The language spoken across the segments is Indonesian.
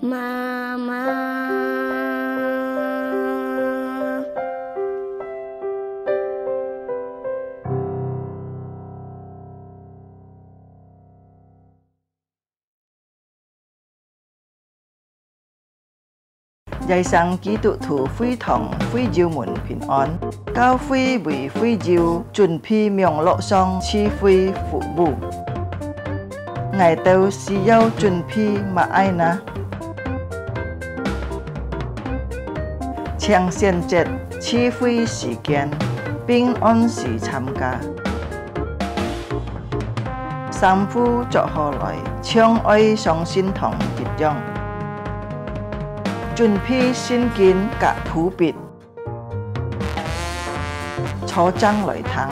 Mama. Dạy sang ký tụ thủ phi thòng phi diêu muộn bình an cao phi vì phi diêu chuẩn phi miệng lộ song chi phi phụ bù ngày tàu xì dâu chuẩn phi mà ai na chẳng xiên chết chi phi時間bình an時參加三夫作何來相愛上心同結樣準備先見甲普別，坐爭來談，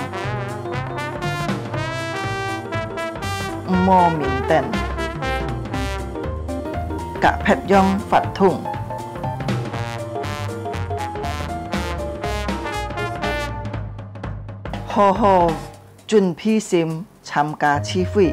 唔摸面頂，甲劈樣發通，好好準備先參加聚會，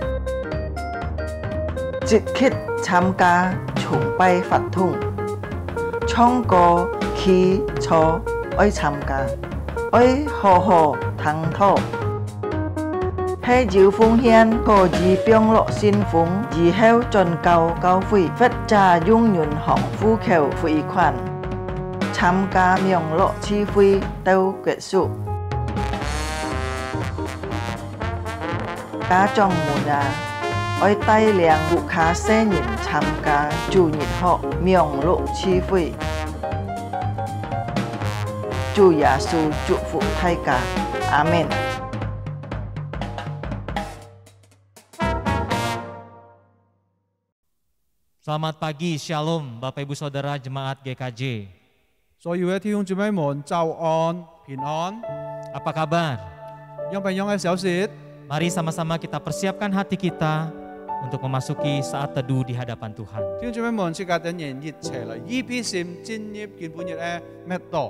即刻參加崇拜發通。唱歌、起坐，愛參加，愛好好談討。喺要奉獻，可以幫落先鋒，以後進教會，或者用銀行戶口匯款。參加名落聚會到結束。家長們啊，愛帶領顧客新人參加主日學名落聚會。主耶穌祝福大家，阿們。 Selamat pagi, Shalom, Bapak Ibu Saudara Jemaat GKJ. 所有嘅弟兄姊妹們，早安，平安。 Apa kabar? Yang penyong小事。 Mari sama-sama kita persiapkan hati kita untuk memasuki saat teduh di hadapan Tuhan. 弟兄姊妹們，即刻等人熱切嚟，EP 線進入見本日嘅咩多？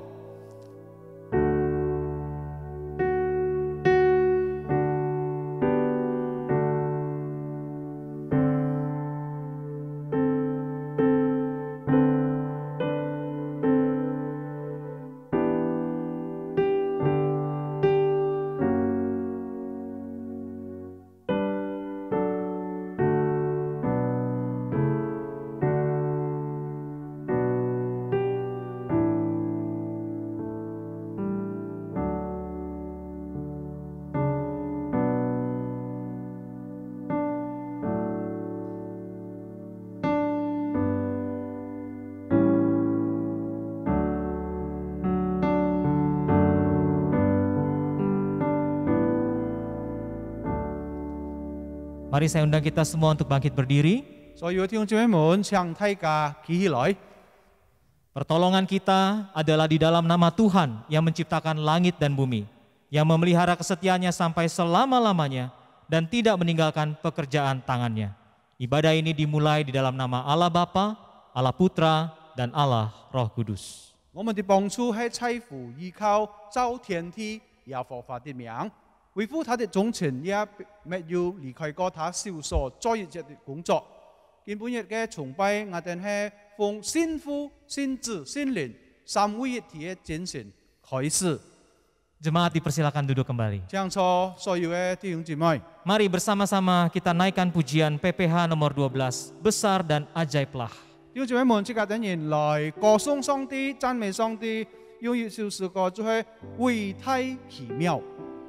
Mari saya undang kita semua untuk bangkit berdiri. 所有弟兄姊妹們，請大家企起來。 Pertolongan kita adalah di dalam nama Tuhan yang menciptakan langit dan bumi, yang memelihara kesetiaannya sampai selama-lamanya dan tidak meninggalkan pekerjaan tangannya. Ibadah ini dimulai di dalam nama Allah Bapa, Allah Putra, dan Allah Roh Kudus. 我們的幫助係在乎依靠造天地耶和華的名，維護他的忠誠，也沒有離開過他少所作一切的工作。今本日嘅崇拜，我哋係奉先父、先子、先靈三位一體嘅精神開始。 Jemaat dipersilakan duduk kembali. 將錯所有嘅弟兄姊妹， Mari bersama-sama kita naikkan pujian PPH nomor 12, Besar dan Ajaiblah. 弟兄姊妹們，即刻等人來歌頌上帝、讚美上帝，用一首詩歌就係偉大奇妙。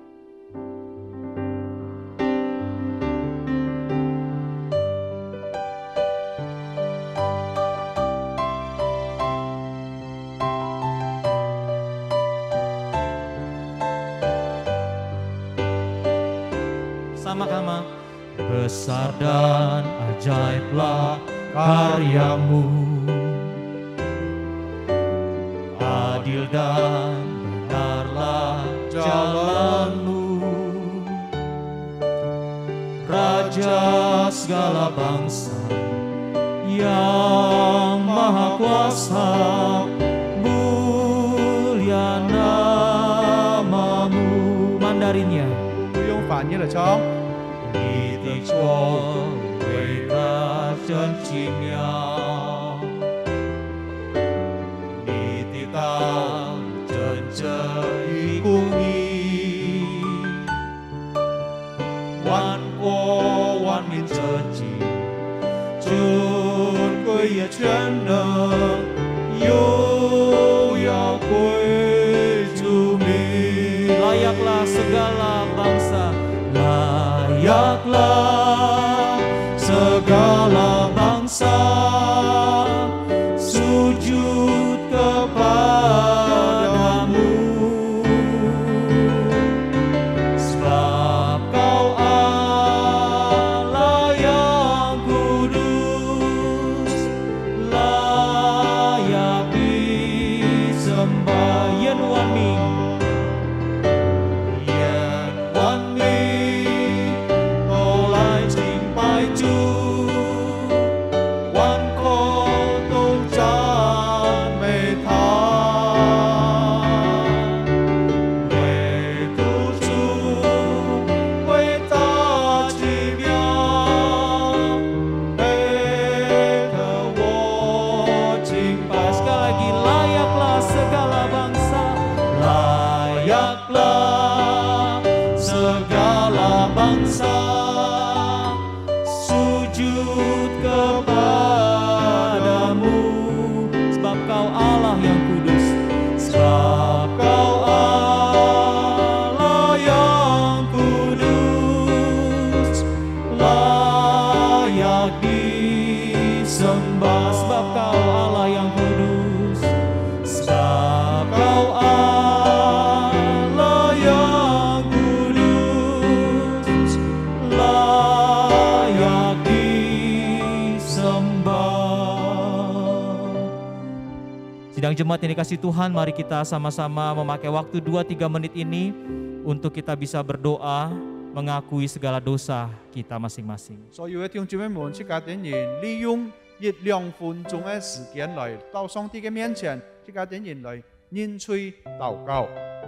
Sama-sama. Besar dan ajaiblah karyamu, adil dan benarlah jalanmu, Raja segala bangsa yang maha kuasa, mulia namamu. Mandarinnya. 用翻譯嚟唱。 你的作偉大真奇妙。 罪也全能，又要归主名。 Layaklah segala bangsa, layaklah segala bangsa sujud kepadamu, sebab Kau Allah yang kudus, layak disembah. Yen wan ming, yen wan ming, olai jing pai chu, wan ko tou chan mei tha,为主主伟大奇妙，配得我敬拜。Sekali lagi, layaklah segala bangsa, layaklah segala bangsa sujud kepadamu, sebab Kau Allah yang kudus, sebab Kau Allah yang kudus, layak disembah, sebab Kau Allah yang kudus, sebab Kau Allah yang kudus, layak disembah. Sidang jemaat yang dikasihi Tuhan, mari kita sama-sama memakai waktu 2-3 menit ini untuk kita bisa berdoa, mengakui segala dosa kita masing-masing. 所有嘅弟兄姊妹們，即家點人利用1-2分鐘嘅時間嚟到上帝嘅面前，即家點人嚟認罪禱告。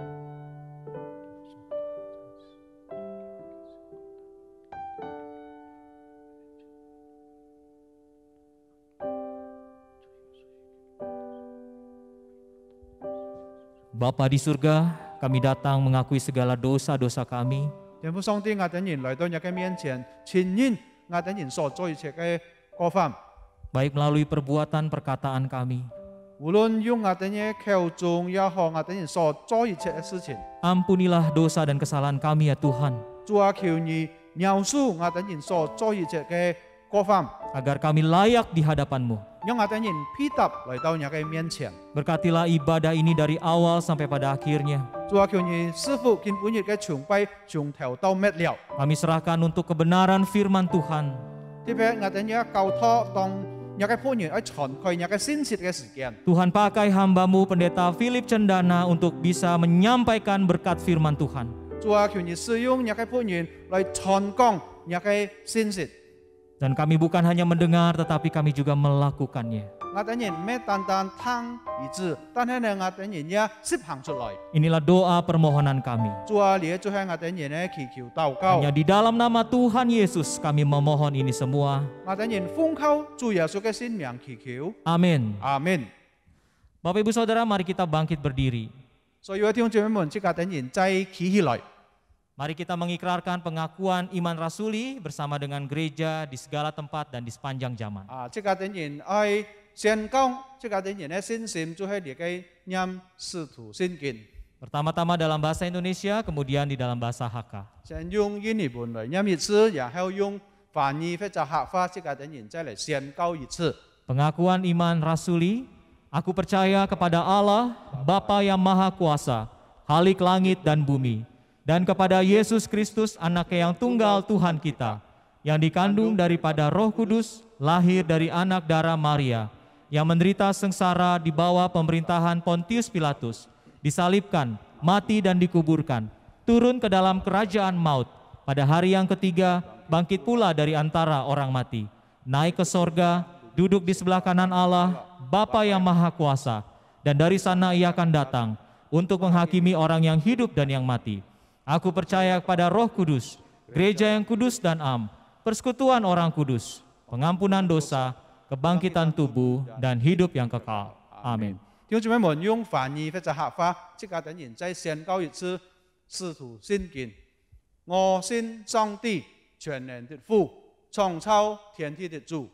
Bapa di surga, kami datang mengakui segala dosa-dosa kami. 天父上帝，我等人嚟到你嘅面前，承認我等人所做一切嘅過犯， Baik melalui perbuatan perkataan kami. 無論用我等嘅口中也好，我等人所做一切嘅事情， Ampunilah dosa dan kesalahan kami ya Tuhan, 主啊，求你饒恕我等人所做一切嘅過犯， agar kami layak di hadapan-Mu. 讓我等人配搭嚟到你嘅面前。 Berkatilah ibadah ini dari awal sampai pada akhirnya. 主啊，求你師傅見本日嘅崇拜從頭到末了， Kami serahkan untuk kebenaran firman Tuhan. 特別我等嘅教託當你嘅僕人喺傳開你嘅信息嘅時間。 Tuhan pakai hamba-Mu Pendeta Philip Cendana untuk bisa menyampaikan berkat firman Tuhan. 主啊，求你使用你嘅僕人嚟傳講你嘅信息。 Dan kami bukan hanya mendengar, tetapi kami juga melakukannya. 我等人唔係單單聽而知，但係呢，我等人也實行出來。 Inilah doa permohonan kami. 主啊，你做係我等人呢祈求禱告。 Hanya di dalam nama Tuhan Yesus kami memohon ini semua. 我等人奉靠主耶穌嘅聖名祈求。 Amin. 阿門。 Bapak Ibu Saudara, mari kita bangkit berdiri. 所有嘅弟兄姊妹們，即刻等人再企起來。 Mari kita mengikrarkan pengakuan iman rasuli bersama dengan gereja di segala tempat dan di sepanjang zaman. 即刻等人愛宣講，即刻等人嘅信心就係你嘅念使徒信經。 Pertama-tama dalam bahasa Indonesia, kemudian di dalam bahasa Hakka. 先用印尼文嚟念一次，然後用翻譯或者客話，即刻等人再嚟宣告一次。 Pengakuan iman rasuli, aku percaya kepada Allah, Bapa yang Maha Kuasa, Khalik langit dan bumi, dan kepada Yesus Kristus, Anaknya yang tunggal Tuhan kita, yang dikandung daripada Roh Kudus, lahir dari anak darah Maria, yang menderita sengsara di bawah pemerintahan Pontius Pilatus, disalibkan, mati dan dikuburkan, turun ke dalam kerajaan maut, pada hari yang ketiga bangkit pula dari antara orang mati, naik ke sorga, duduk di sebelah kanan Allah, Bapa yang Maha Kuasa, dan dari sana Ia akan datang untuk menghakimi orang yang hidup dan yang mati. Aku percaya kepada Roh Kudus, gereja yang kudus dan am, persekutuan orang kudus, pengampunan dosa, kebangkitan tubuh, dan hidup yang kekal. Amin. 弟兄姊妹們，用翻譯或者客話，即刻等人再宣告一次使徒信經。我信上帝全能的父，創造天地的主，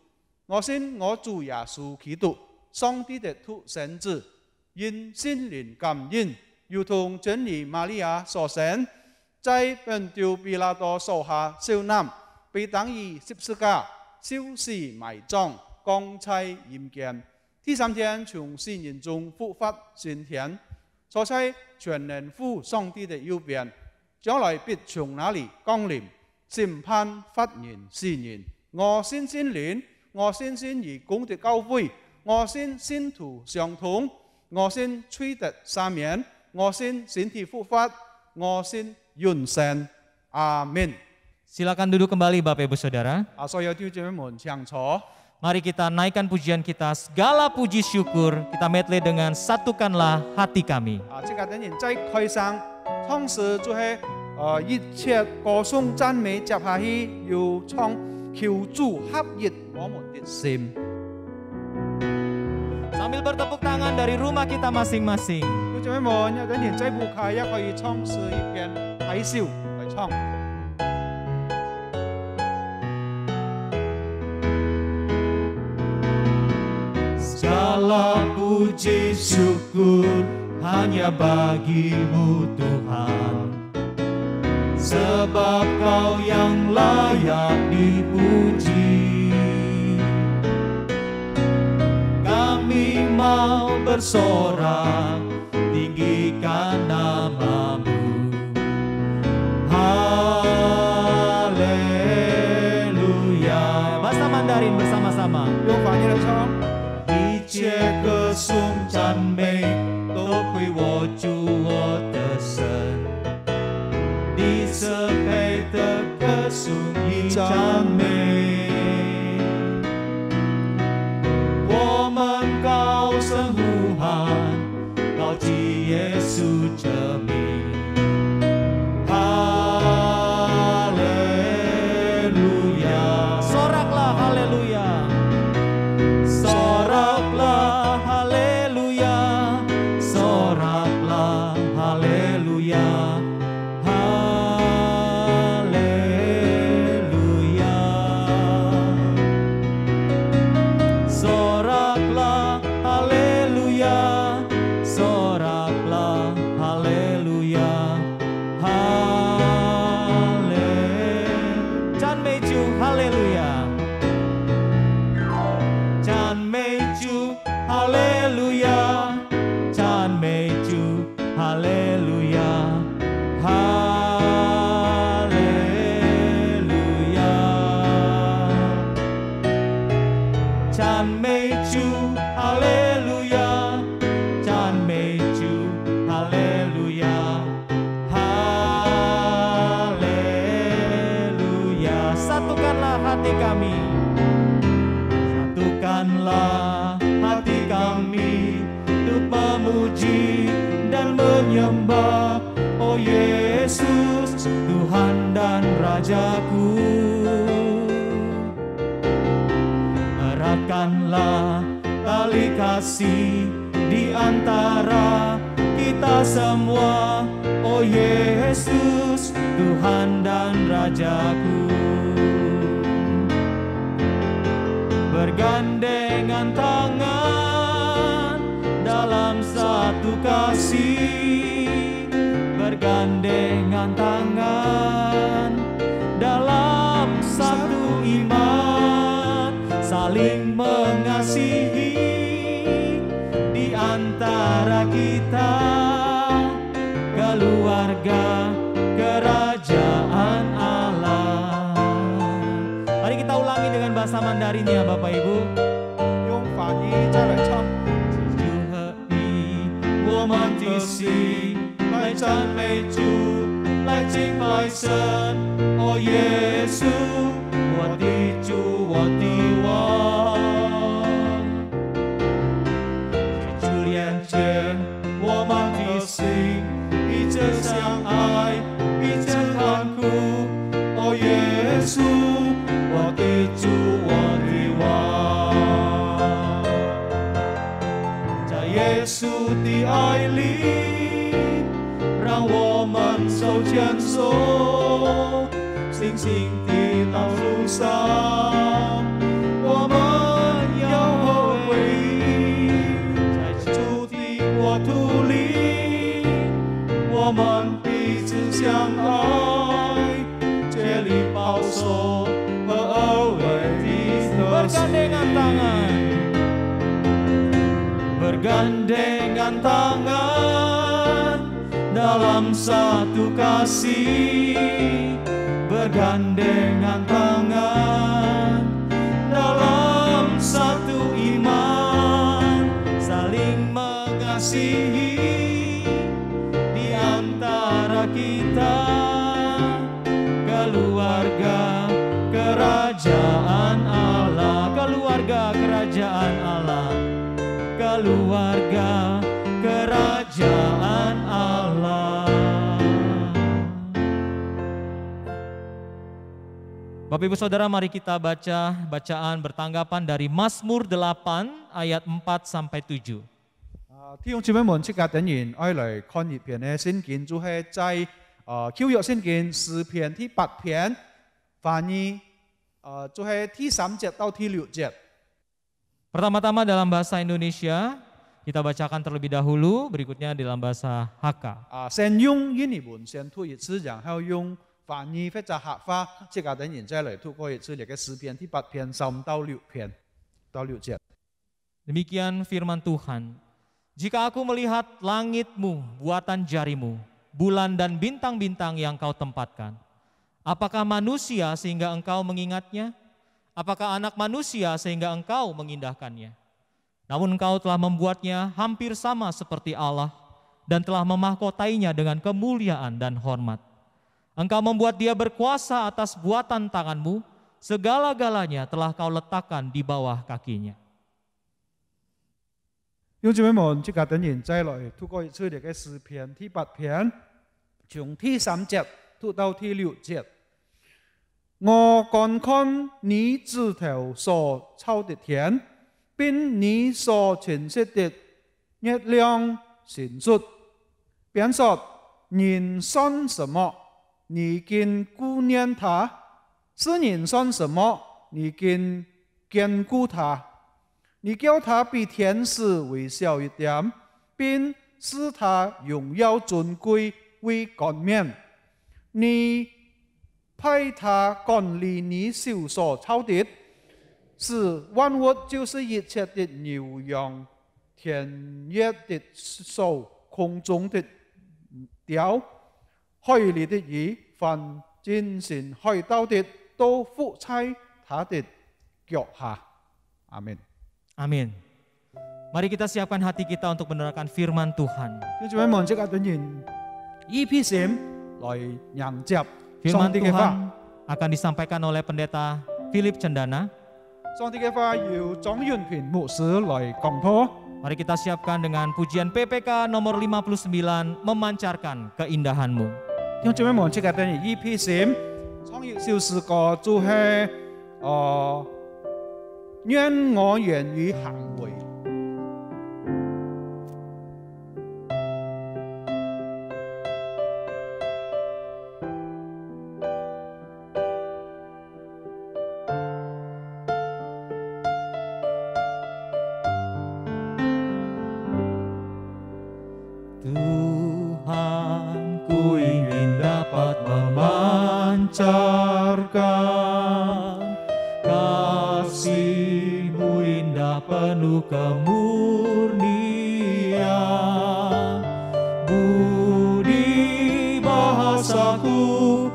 我信我主耶穌基督，上帝的獨生子，因心靈感應，如同真理瑪利亞所生，在本丟彼拉多手下受難，被當於十字架，受死埋葬，降在陰間。第三天從死人中復活升天，坐在全能父上帝的右邊，將來必從那裡降臨，審判活人死人。我信聖靈，我信義公的教會，我信信徒相通，我信罪得赦免，我信身體復活，我信永生。阿們。 Silakan duduk kembali Bapak Ibu Saudara. 所有弟兄們請坐。 Mari kita naikkan pujian kita, segala puji syukur kita medley dengan satukanlah hati kami. 這個等人在開聲唱詩就係一切歌頌讚美接下去要唱求主合一我們的心。 Sambil bertepuk tangan dari rumah kita masing-masing. 弟兄們，有等人在舞台也可以唱詩一邊睇笑嚟唱。 Segala puji syukur hanya bagi-Mu Tuhan, sebab Kau yang layak dipuji. Kami mau bersorak, tinggikan nama-Mu. Haleluya. Bahasa Mandarin bersama-sama. 用法語嚟唱。 一切歌頌讚美都歸我主我的神，你賜配的歌頌與讚美，我們高聲呼喊，高舉耶穌這名。 Menyembah, oh Yesus, Tuhan dan Rajaku. Eratkanlah tali kasih di antara kita semua, oh Yesus, Tuhan dan Rajaku. Bergandengan tangan dalam satu kasih, bergandengan tangan dalam satu iman, saling mengasihi di antara kita, keluarga kerajaan Allah. Mari kita ulangi dengan bahasa Mandarinnya Bapak Ibu. 用法語再來唱。 我們的心來讚美主，來敬拜神，哦耶穌，我的主，我的王。主面前，我們的心一直相愛，一直看顧，哦耶穌，我的主，我的王。在耶穌的愛裡，讓我們手牽手，信心的道路上，我們相爱，竭力保守和二位的 Bergandengan tangan, bergandengan tangan dalam satu kasih, bergandengan tangan dalam satu iman, saling mengasihi di antara kita, keluarga kerajaan Allah, keluarga kerajaan Allah, keluarga kerajaan Allah. Bapak Ibu Saudara, mari kita baca bacaan bertanggapan dari Mazmur 8 ayat 4 sampai 7. 弟兄姊妹們，即刻等然愛嚟看熱篇嘅聖經，就係在舊約聖經詩篇第8篇，翻譯就係第3節到第6節。 Pertama-tama dalam bahasa Indonesia, kita bacakan terlebih dahulu, berikutnya dalam bahasa Hakka. 先用英文先讀一次，然後用翻譯或者客話，即刻等然再嚟讀過一次呢個詩篇第8篇3到6篇到6節。 Demikian firman Tuhan. Jika aku melihat langitmu, buatan jarimu, bulan dan bintang-bintang yang kau tempatkan, apakah manusia sehingga engkau mengingatnya? Apakah anak manusia sehingga engkau mengindahkannya? Namun engkau telah membuatnya hampir sama seperti Allah dan telah memahkotainya dengan kemuliaan dan hormat. Engkau membuat dia berkuasa atas buatan tanganmu, segala-galanya telah kau letakkan di bawah kakinya. 弟兄姊妹們，即刻等然再來讀過一次呢個詩篇第8篇，從第3節讀到第6節。 我觀看你指頭所造的天，並你所陳設的月亮星宿，便說：人算什麼？你竟顧念他；是人算什麼？你竟堅固他。你叫他比天使微小一點，並使他榮耀尊貴為冠冕。你 派他管理你手所操的，使萬物就是一切的牛羊、田野的獸、空中的鳥、海裏的魚，凡進行海道的，都伏在他的腳下。阿門。 Amin. Mari kita siapkan hati kita untuk mendengarkan firman Tuhan. Firman Tuhan akan disampaikan oleh pendeta Philip Cendana. Mari kita siapkan dengan pujian PPK nomor 59, memancarkan keindahanmu. 弟兄姊妹們，即刻等於 EP4 創業小詩歌就係願我言語行為。 Tuhanku ingin dapat memancarkan kasih-Mu indah penuh kemurnian, budi bahasaku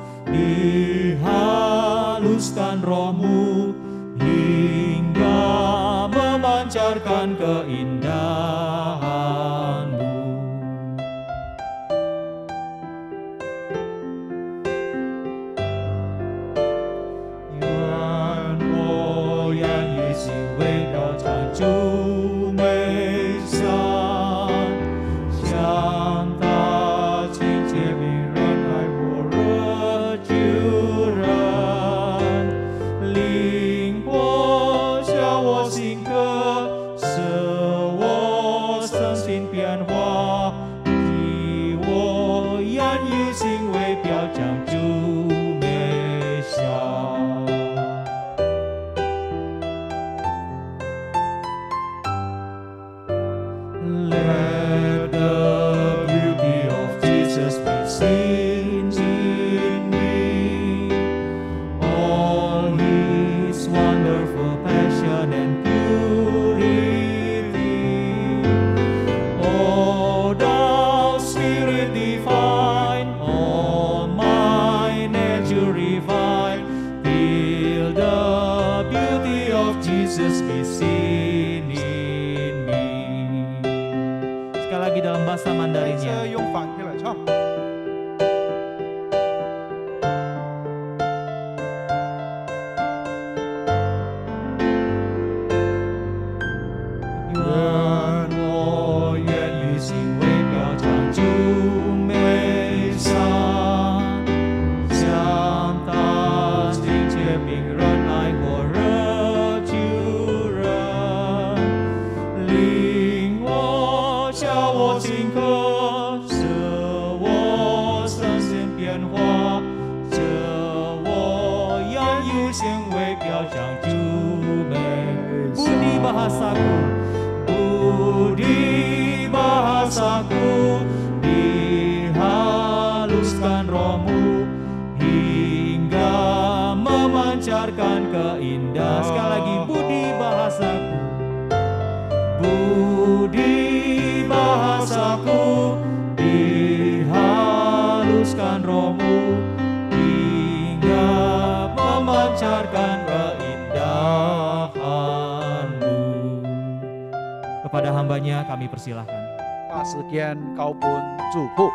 dihaluskan Roh-Mu hingga memancarkan keindahan-Mu. Semua Sekali lagi dalam bahasa 再 Mandarinnya. 次用反义来唱。 愿我愿以心为表，常驻美上，向他亲切明人爱火热救人，领我教我顷刻，使我身心变化，这我要以心为表，常驻美。Budi bahasaku, budi bahasaku, dihaluskan rohmu hingga memancarkan keindahan. Sekali lagi, budi bahasaku, budi bahasaku, dihaluskan rohmu hingga memancarkan keindahanmu. Kepada hambanya kami persilahkan. 把时间交本祝福。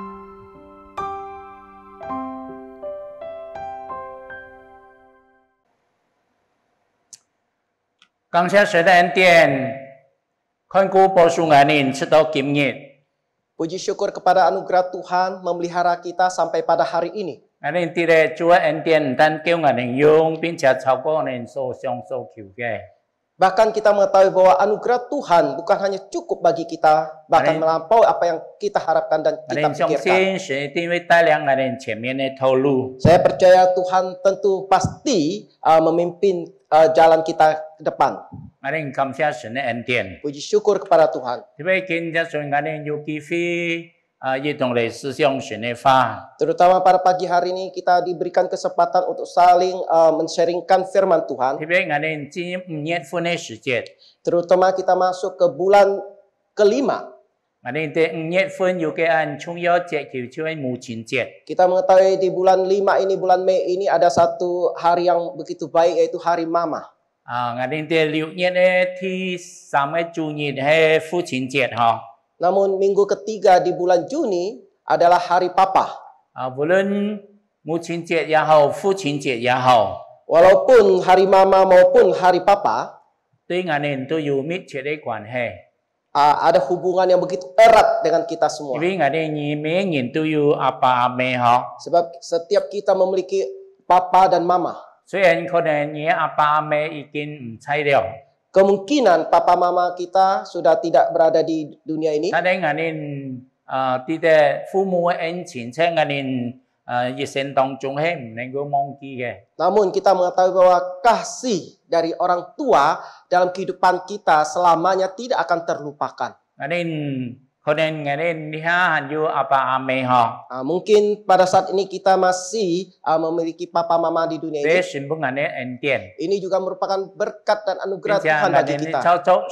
感谢神的恩典，看顾保守我们直到今日。 Puji syukur kepada anugerah Tuhan memelihara kita sampai pada hari ini. 我们伫咧主的恩典，唔但叫我们用，并且超过我们所想所求嘅。 Bahkan kita mengetahui bahwa anugerah Tuhan bukan hanya cukup bagi kita, bahkan melampaui apa yang kita harapkan dan 我 kita 哋相 pikirkan. 信神一定會帶領我哋前面嘅道路。 Saya percaya Tuhan tentu pasti memimpin jalan kita ke depan. 我哋感謝神嘅恩典。 Puji syukur kepada Tuhan. 特別今日上我哋有機會一同嚟思想神嘅話。 Terutama pada pagi hari ini kita diberikan kesempatan untuk saling men-sharingkan firman 特 Tuhan. 別我哋進入5月份嘅時節， Terutama kita masuk ke bulan kelima. 我哋喺5月份有嘅按重要節叫做母親節。 Kita mengetahui di bulan 5 ini, bulan Mei ini ada satu hari yang begitu baik yaitu hari Mama. 我哋喺6月嘅第3個主日係父親節嗬。 Namun minggu ketiga di bulan Juni adalah hari Papa. 無論母親節也好，父親節也好， Walaupun hari Mama maupun hari Papa 對我哋都有密切嘅關係。 ada hubungan yang begitu erat dengan kita 因 semua. 為我哋每個人都有阿爸阿媽嗬。 Sebab setiap kita memiliki Papa dan Mama. 雖然可能你阿爸阿媽已經唔在了， Kemungkinan Papa Mama kita sudah tidak berada di dunia ini. 但係我哋啲嘅父母嘅恩情，即係我哋一生當中係唔能夠忘記嘅。 Namun kita mengetahui bahwa kasih dari orang tua dalam kehidupan kita selamanya tidak akan terlupakan. 我哋可能我哋你還有阿爸阿媽嗬， Mungkin pada saat ini kita masih memiliki Papa Mama di dunia 這 ini. 全部我哋恩典。 Ini juga merupakan berkat dan 並 anugerah 且 Tuhan 我 bagi 哋 kita. 操作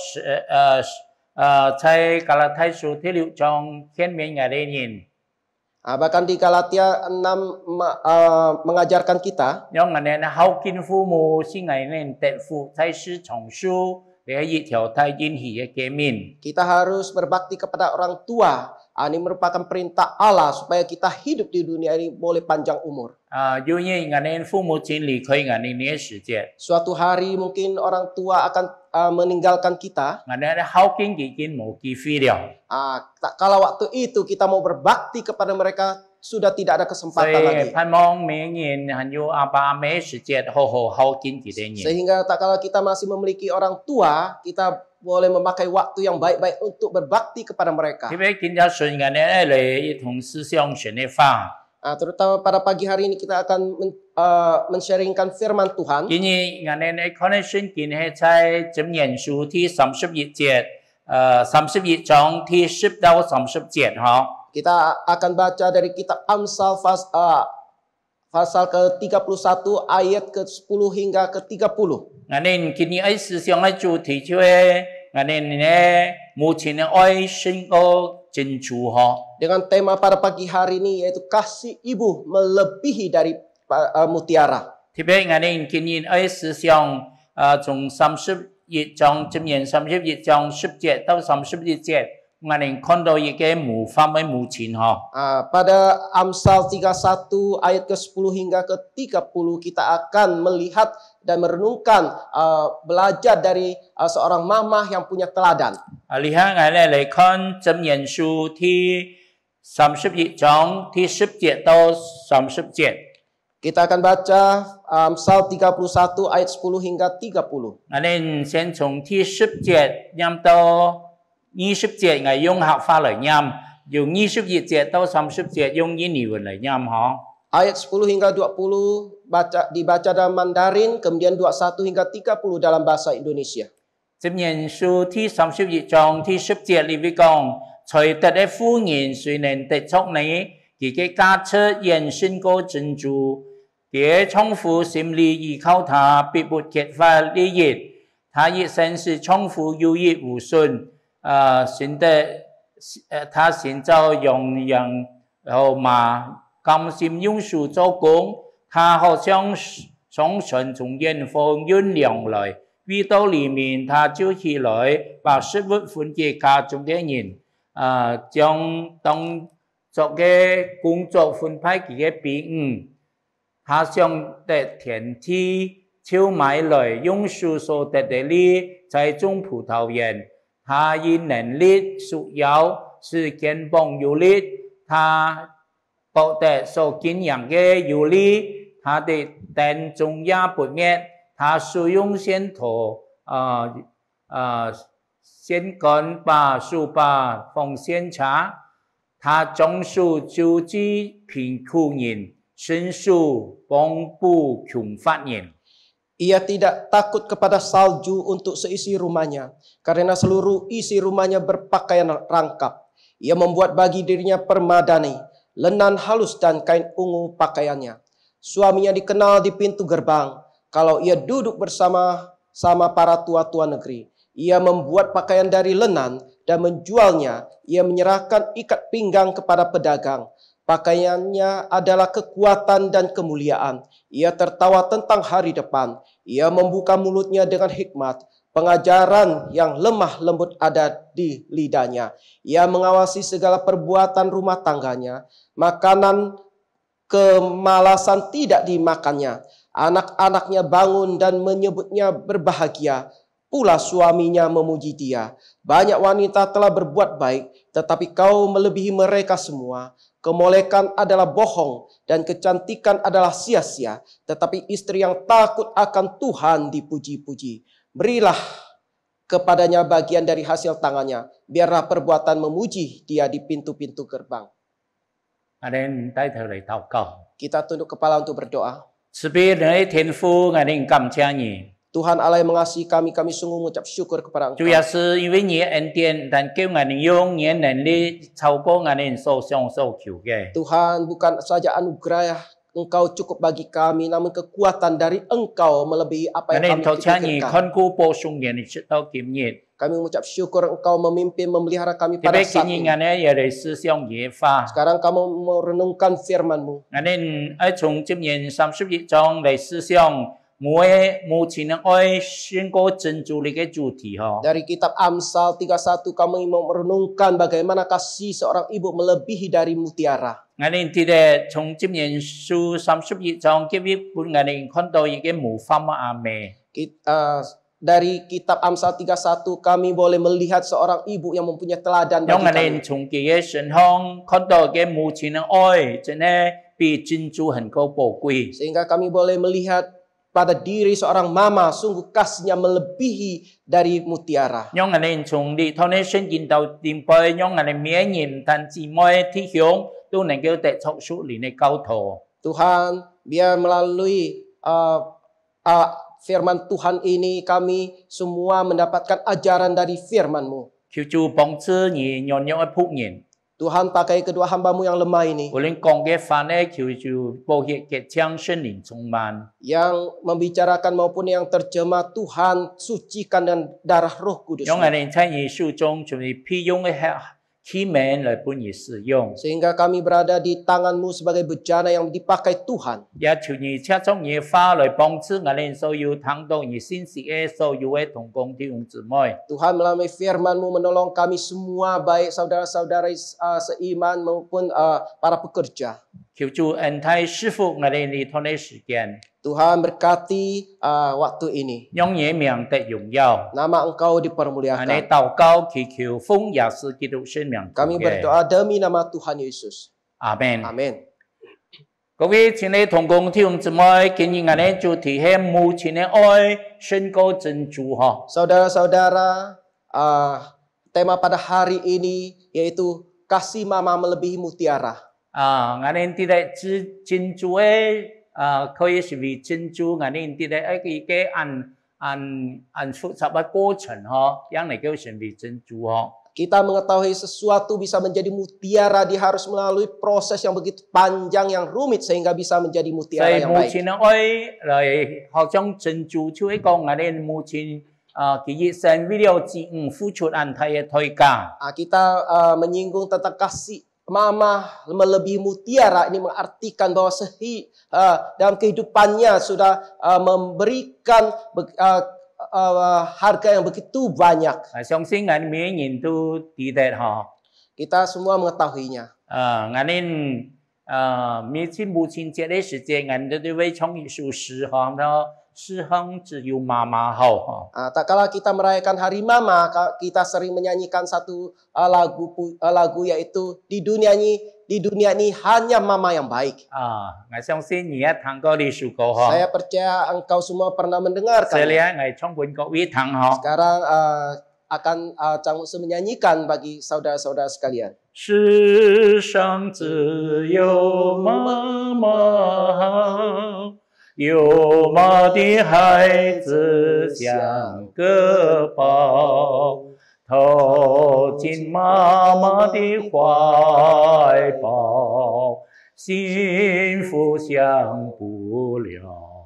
在加拉太書第6章前面我哋人， Bahkan di Galatia 6 mengajarkan kita 讓我哋孝敬父母是我哋得福，才是從書嘅一條太應許嘅誡命。 kita harus berbakti kepada orang tua. Ini merupakan perintah Allah supaya kita hidup di dunia ini boleh panjang umur. 有因我哋父母親離開我哋呢個世界， Suatu hari mungkin orang tua akan meninggalkan kita. 我哋孝敬已經冇機會了。 Kalau waktu itu kita mau berbakti kepada mereka sudah tidak ada 所 kesempatan 以 lagi. 盼望每人還有阿爸阿媽嘅世界好好孝敬佢哋人。 Sehingga tak kala kita masih memiliki orang tua, kita boleh memakai waktu yang baik-baik untuk berbakti kepada mereka. 特別今日信我哋嚟一同思想神嘅話。 Terutama pada pagi hari ini kita akan men-sharingkan firman Tuhan. 今日我哋可能聖經係在箴言書第31節，31章第10到30節嗬。 Kita akan baca dari kitab Amsal pasal ke-31 ayat ke-10 hingga ke-30. 我哋今日喺思想嘅主題就係我哋嘅母親嘅愛勝過珍珠嗬。 Dengan tema pada pagi hari ini yaitu kasih ibu melebihi dari mutiara. 特別我哋今日喺思想從一章箴言31章10節到31節，我哋看到一個模範嘅母親嗬。 Pada Amsal 31 ayat ke-10 hingga ke-30 kita akan melihat dan merenungkan belajar dari seorang mamah yang punya teladan. Lihat ngài lại看箴言書ที่31章ที่10節到30節。 Kita akan baca Amsal 31 ayat 10 hingga 30. 我哋先從第10節念到20節，我用客話嚟念，用21節到30節用印尼文嚟念嗬。 Ayat 10 hingga 20 dibaca dalam Mandarin, kemudian 21 hingga 30 dalam bahasa Indonesia. 箴言書第31章第10節裏邊講，才德的婦人雖能得寵你，佢嘅家室延伸過珍珠，別丈夫心裡依靠他，必不缺乏利益。他一生是丈夫有益無損。他現在用人後嘛，甘心用手做工，他好像上船從遠方運糧來，遇到裡面他就起來，把食物分給家中的人，將當作嘅工作分派給嘅別人。他想得田地，就買來用手所得的利，栽種葡萄園。他以能力束腰，是肩膀有力，他抱得所敬仰的有力，他的蛋中也不滅，他使用線頭線杆把樹把放線插，他種樹救濟貧苦人，伸手幫補窮乏人。 Ia tidak takut kepada salju untuk seisi rumahnya, karena seluruh isi rumahnya berpakaian rangkap. Ia membuat bagi dirinya permadani, lenan halus dan kain ungu pakaiannya. Suaminya dikenal di pintu gerbang. Kalau ia duduk bersama para tua-tua negeri, ia membuat pakaian dari lenan dan menjualnya. Ia menyerahkan ikat pinggang kepada pedagang. Pakaiannya adalah kekuatan dan kemuliaan. Ia tertawa tentang hari depan. Ia membuka mulutnya dengan hikmat. Pengajaran yang lemah lembut ada di lidahnya. Ia mengawasi segala perbuatan rumah tangganya. Makanan kemalasan tidak dimakannya. Anak-anaknya bangun dan menyebutnya berbahagia. Pula suaminya memuji dia. Banyak wanita telah berbuat baik, tetapi kau melebihi mereka semua. Kemolekan adalah bohong dan kecantikan adalah sia-sia. Tetapi istri yang takut akan Tuhan dipuji-puji. Berilah kepadanya bagian dari hasil tangannya. Biarlah perbuatan memuji dia di pintu-pintu gerbang. Kita tunduk kepala untuk berdoa. Tuhan Allah yang mengasihi kami, kami sungguh mengucap syukur kepada Engkau. Tuhan, bukan saja anugerah Engkau cukup bagi kami, namun kekuatan dari Engkau melebihi apa yang kami pikirkan. Kami mengucap syukur Engkau memimpin, memelihara kami pada saat ini. Sekarang kamu merenungkan firman-Mu. Dari kitab Amsal 31 kami mau merenungkan bagaimana kasih seorang ibu melebihi dari mutiara. Dari kitab Amsal 31 kami boleh melihat seorang ibu yang mempunyai teladan bagi kami. Sehingga kami boleh melihat pada diri seorang mama, sungguh kasihnya melebihi dari mutiara. Tuhan, biar melalui firman Tuhan ini kami semua mendapatkan ajaran dari firman-Mu. Tuhan, pakai kedua hamba-Mu yang lemah ini, yang membicarakan maupun yang terjemah, Tuhan sucikan dan darah Roh Kudus. 器皿来本以使用。 Sehingga kami berada di tangan-Mu sebagai bejana yang dipakai Tuhan. 也求你切中你花来帮助我哋所有聽到你信息嘅所有嘅同工弟兄姊妹。 Tuhan melalui firman-Mu menolong kami semua, baik saudara-saudara seiman maupun para pekerja. 求主恩待師傅我哋呢趟嘅時間， Tuhan berkati waktu ini. 讓你名得榮耀。 Nama Engkau 我哋 dipermuliakan. 禱告祈求奉耶穌基督聖名。 Kami berdoa demi nama Tuhan Yesus. 阿門。 Amin. 各位親愛同工弟兄姊妹，今日我哋主題係母親嘅愛勝過珍珠嗬。 Saudara-saudara, tema pada hari ini yaitu kasih mama melebihi mutiara. 我哋啲咧珍珠嘅可以是為珍珠，我哋啲咧一個按複雜嘅過程嗬，讓嚟叫成為珍珠嗬。 Kita mengetahui sesuatu bisa menjadi mutiara, dia harus melalui proses yang begitu panjang, yang rumit sehingga bisa menjadi 所 mutiara 以 yang 母 baik. 親嘅愛嚟好像珍珠，就係講我哋母親佢一生為了子女付出安泰嘅代價。 Kita menyinggung tentang kasih mama melebihi mutiara, ini mengartikan bahwa dalam kehidupannya sudah memberikan harga yang begitu banyak. 相信我哋每人都記得嗬。 Kita semua mengetahuinya. 我哋每次母親節嘅時間，我哋都會唱一首詩嗬，詩行只有媽媽好嗬。 Tak kala kita merayakan Hari Mama, kita sering menyanyikan satu lagu yaitu di dunia ini hanya mama yang baik. 我相信你也聽過呢首歌嗬。 Saya percaya engkau semua pernah 所以 mendengarkan. 咧，我唱俾各位聽嗬。 Sekarang akan Chang Musa menyanyikan bagi saudara-saudara sekalian. 世上只有媽媽好，有媽的孩子像個寶，投進媽媽的懷抱，幸福享不了。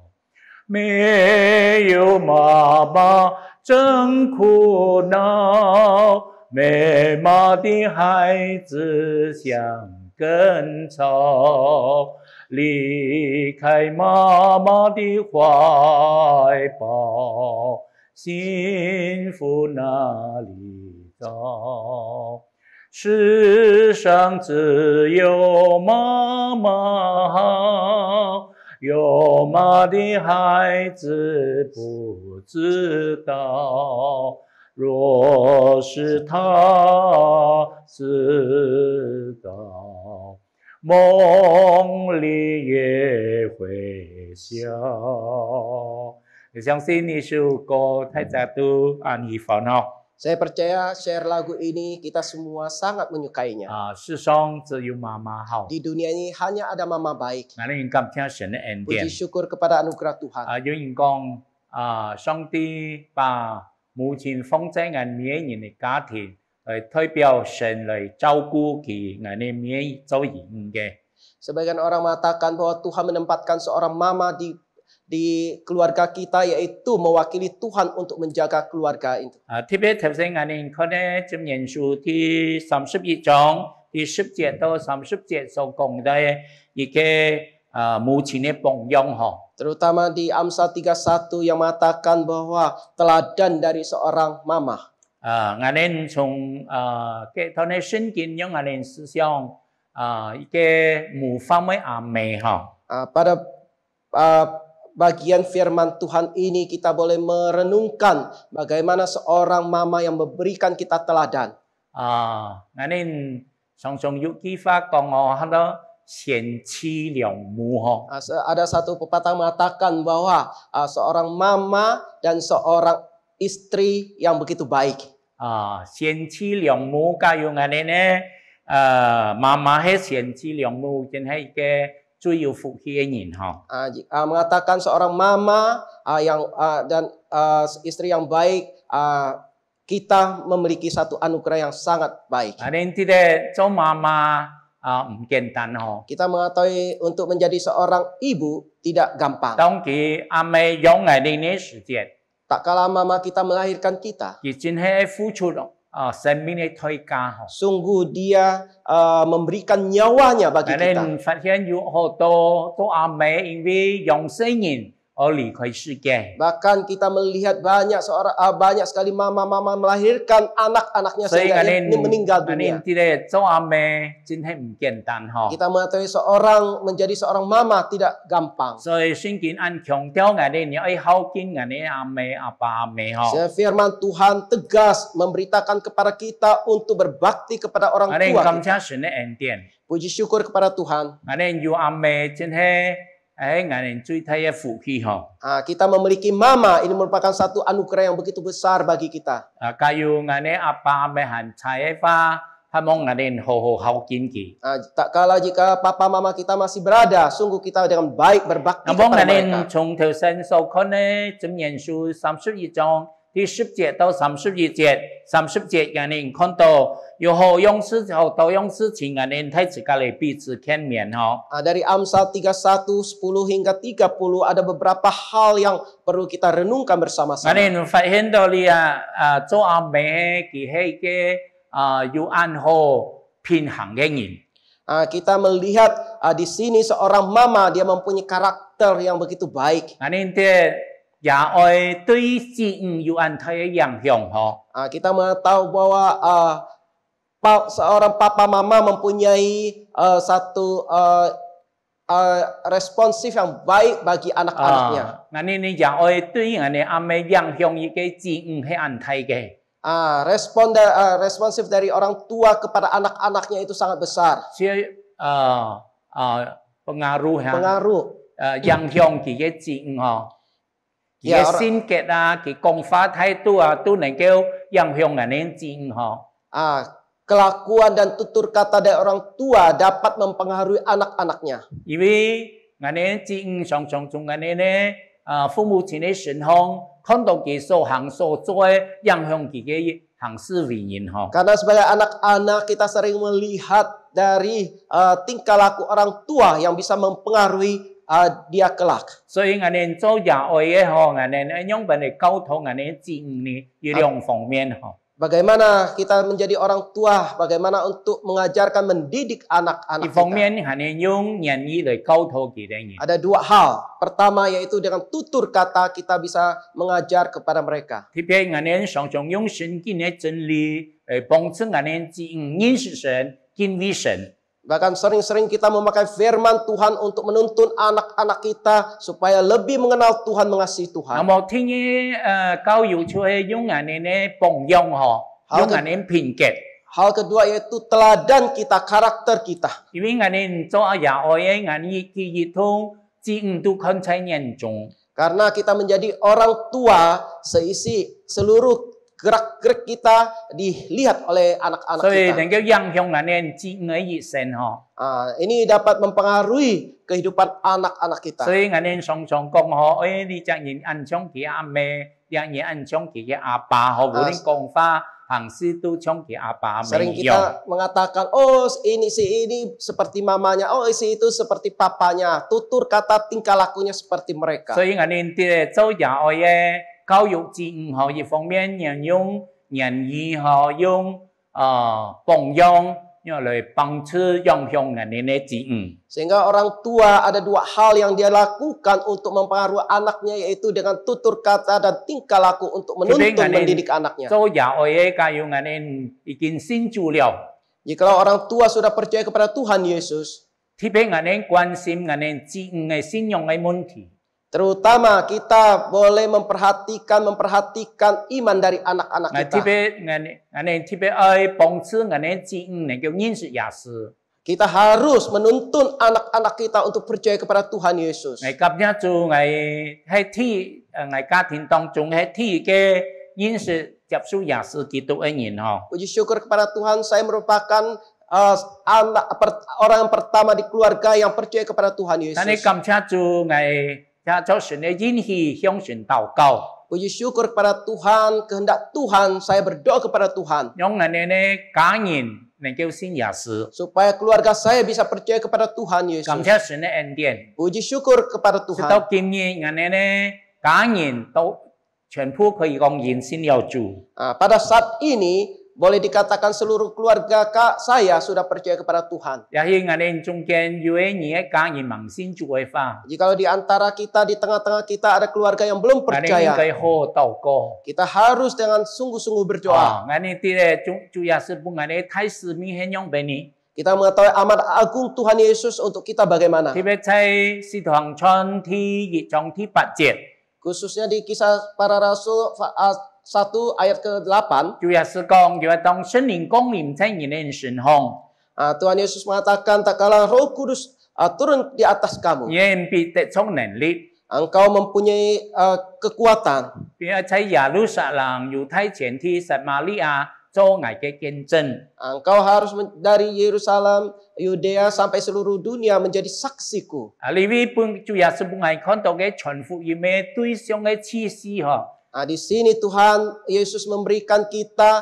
沒有媽媽真苦惱，沒媽的孩子像根草，離開媽媽的懷抱，幸福哪裡找？世上只有媽媽好，有媽的孩子不知道。若是他知道，夢裡也會笑。我相信呢首歌大家都喜歡哦。 Saya percaya share lagu ini kita semua sangat menyukainya. 世上只有媽媽好。 Di dunia ini hanya ada mama baik. 我哋感謝神嘅恩典。 Puji syukur kepada anugerah Tuhan. 有人講上帝把母親放在我每人嘅家庭，嚟代表神嚟照顧佢我哋每做人嘅。 Sebagian orang mengatakan bahwa Tuhan menempatkan seorang mama di keluarga kita, yaitu mewakili Tuhan untuk menjaga keluarga itu. 特別頭先我哋看咧箴言書第31章第10節到30節所講嘅一個母親嘅榜樣嗬。 Terutama di Amsal 31 yang mengatakan bahwa teladan dari seorang mama. 我哋從嘅頭咧聖經讓我哋思想一個母方嘅阿妹嗬。 Pada bagian firman Tuhan ini kita boleh merenungkan bagaimana seorang mama yang memberikan kita teladan. 我哋常常有句話講好多賢妻良母嗬。 Ada satu pepatah mengatakan bahwa seorang mama dan seorang istri yang begitu baik. 賢妻良母假如我哋咧媽媽係賢妻良母，真係一個最有福氣嘅人嗬。 Mengatakan seorang mama dan istri yang baik, kita memiliki satu anugerah yang sangat baik. 我哋知道做媽媽唔簡單嗬。 Kita mengetahui untuk menjadi seorang ibu tidak gampang. 當佢阿妹養我哋呢時節， Tak kala mama kita melahirkan kita, 佢真係付出生命的代价吼。 Sungguh dia memberikan nyawanya bagi 我 kita. 哋發現有好多做阿妹因為用生人而離開世界， Bahkan kita melihat banyak sekali mama-mama melahirkan anak-anaknya 所以 sehingga 我哋 ini meninggal 我 dunia. 哋啲咧做阿妹真係唔簡單吼。 Kita mengetahui menjadi seorang mama tidak gampang. 所以聖經按強調我哋你愛孝敬我哋阿妹阿爸阿妹吼。 Firman Tuhan tegas memberitakan kepada kita untuk berbakti kepada 我 orang 哋 tua 感 kita. 謝神嘅恩典， Puji syukur kepada Tuhan. 我哋有阿妹真係我哋最大嘅福氣吼。 Kita memiliki mama, ini merupakan satu anugerah yang begitu besar bagi kita. 假如我哋阿爸阿妹行財嘅話，希望我哋好好孝敬佢。 Tak kalah jika papa mama kita masih berada, sungguh kita dengan baik berbakti 咁我 kepada 哋 mereka. 從頭先所看呢，箴言書31章第10節到31節，30節我哋看到有好用事好多用事情，我哋睇自己嚟彼此見面吼。 Dari Amsal 31, 10 hingga 30 ada beberapa hal yang perlu kita renungkan 我 bersama-sama. 哋發現到你做阿妹佢係嘅要按好平衡嘅人。 Kita melihat di sini seorang mama, dia mempunyai karakter yang begitu baik. 我哋也愛對子女有按佢嘅影響吼。 Kita mengetahui bahwa seorang papa mama mempunyai satu responsif yang baik bagi anak-anaknya. 我哋也愛對我哋阿妹影響佢嘅子女係按佢嘅。 Responsif dari orang tua kepada anak-anaknya itu sangat besar. 即pengaruh ha Pengaruh. 影響佢嘅子女吼，佢 Ya, 嘅性格啊，佢講法態度啊，都能夠影響我哋子女吼。 Kelakuan dan tutur kata dari orang tua dapat mempengaruhi anak-anaknya. 因為我哋子女常常從我哋咧父母親嘅身上看到佢所行所做嘅，影響佢嘅行事為人吼。 Karena sebagai anak-anak kita sering melihat dari tingkah laku orang tua yang bisa mempengaruhi dia kelak. 所以我哋做爺愛嘅吼，我哋用嚟溝通我哋子女呢兩方面吼。 Bagaimana kita menjadi orang tua, bagaimana untuk mengajarkan, mendidik 一 anak-anak 方 kita. 面我哋用言語嚟溝通佢哋人。 Ada dua hal. Pertama yaitu dengan tutur kata kita bisa mengajar kepada mereka. 特別我哋常常用聖經嘅真理嚟幫助我哋子女認識神、敬畏神。 Bahkan sering-sering kita memakai firman Tuhan untuk menuntun anak-anak kita supaya lebih mengenal Tuhan, mengasihi 那 Tuhan. 麼聽嘅教育就係用我哋嘅榜樣嗬，用我哋品格。 Hal kedua yaitu teladan kita, karakter kita. 因為我哋做爺愛嘅，我哋記憶通子女都看在眼中。 Karena kita menjadi orang tua, seluruh gerak-gerik kita dilihat oleh anak-anak 所以 kita. 能夠影響我哋子女嘅一生嗬。 Ini dapat mempengaruhi kehidupan anak-anak kita. 所以我哋常常講嗬，你隻人按像佢阿妹，隻人按像佢嘅阿爸，嗬，無論講法行事都像佢阿爸阿妹 Sering 一樣。 kita mengatakan, oh ini si ini seperti mamanya, oh si itu seperti papanya. Tutur kata tingkah lakunya seperti mereka. 所以我哋啲做爺愛嘅教育子女嗬，一方面要用言語嗬，用榜樣，要嚟幫助影響我哋嘅子女。 Sehingga orang tua ada dua hal yang dia lakukan untuk mempengaruhi anaknya, yaitu dengan tutur kata dan tingkah laku untuk menuntun, mendidik anaknya. 做爺愛嘅假如我哋已經信主了， Jikalau orang tua sudah percaya kepada Tuhan Yesus, 特別我哋關心我哋子女嘅信仰嘅問題。 terutama kita boleh memperhatikan iman dari anak-anak 我特 kita. 別我哋特別愛幫助我哋子女能夠認識耶穌。 Kita harus menuntun anak-anak kita untuk percaya kepada Tuhan Yesus. 我今日做我喺我家庭當中喺嘅認識接受耶穌基督嘅人嗬。 Puji syukur kepada Tuhan, saya merupakan orang yang pertama di keluarga yang percaya kepada Tuhan 但係 Yesus. 感謝主，我做神嘅應許，向神禱告， Puji syukur kepada Tuhan, kehendak Tuhan, saya berdoa kepada Tuhan 讓我哋嘅家人能夠信耶穌。 supaya keluarga saya bisa percaya kepada Tuhan 感 Yesus. 謝神嘅恩典， Puji syukur kepada 直 Tuhan. 到今日我哋嘅家人都全部可以講認信了主。 Pada saat ini Boleh dikatakan seluruh keluarga saya sudah percaya kepada Tuhan. 也喺我哋中間有一年家人盲信主嘅話， Jikalau di antara kita, di tengah-tengah kita ada keluarga yang belum 我哋應 percaya, 該好好禱告。 kita harus dengan sungguh-sungguh berdoa. 我哋啲咧主要是幫我哋太使命係樣俾你， Kita mengetahui amat agung Tuhan Yesus untuk kita bagaimana. 特別喺使徒行傳第1章第8節， Khususnya di kisah para rasul 1 ayat ke-8. 主要是講要當聖靈降臨在你哋身上， Tuhan Yesus mengatakan, tak kala Roh Kudus turun di atas kamu, 你必得從能力。 engkau mempunyai kekuatan. 並且耶路撒冷、猶太全體、撒瑪利亞做我嘅見證。 Engkau harus dari Yerusalem, Yudea sampai seluruh dunia menjadi saksiku. 呢位本主要是幫我哋看到嘅全福音嘅對象嘅啟示嗬。 Di sini Tuhan Yesus memberikan kita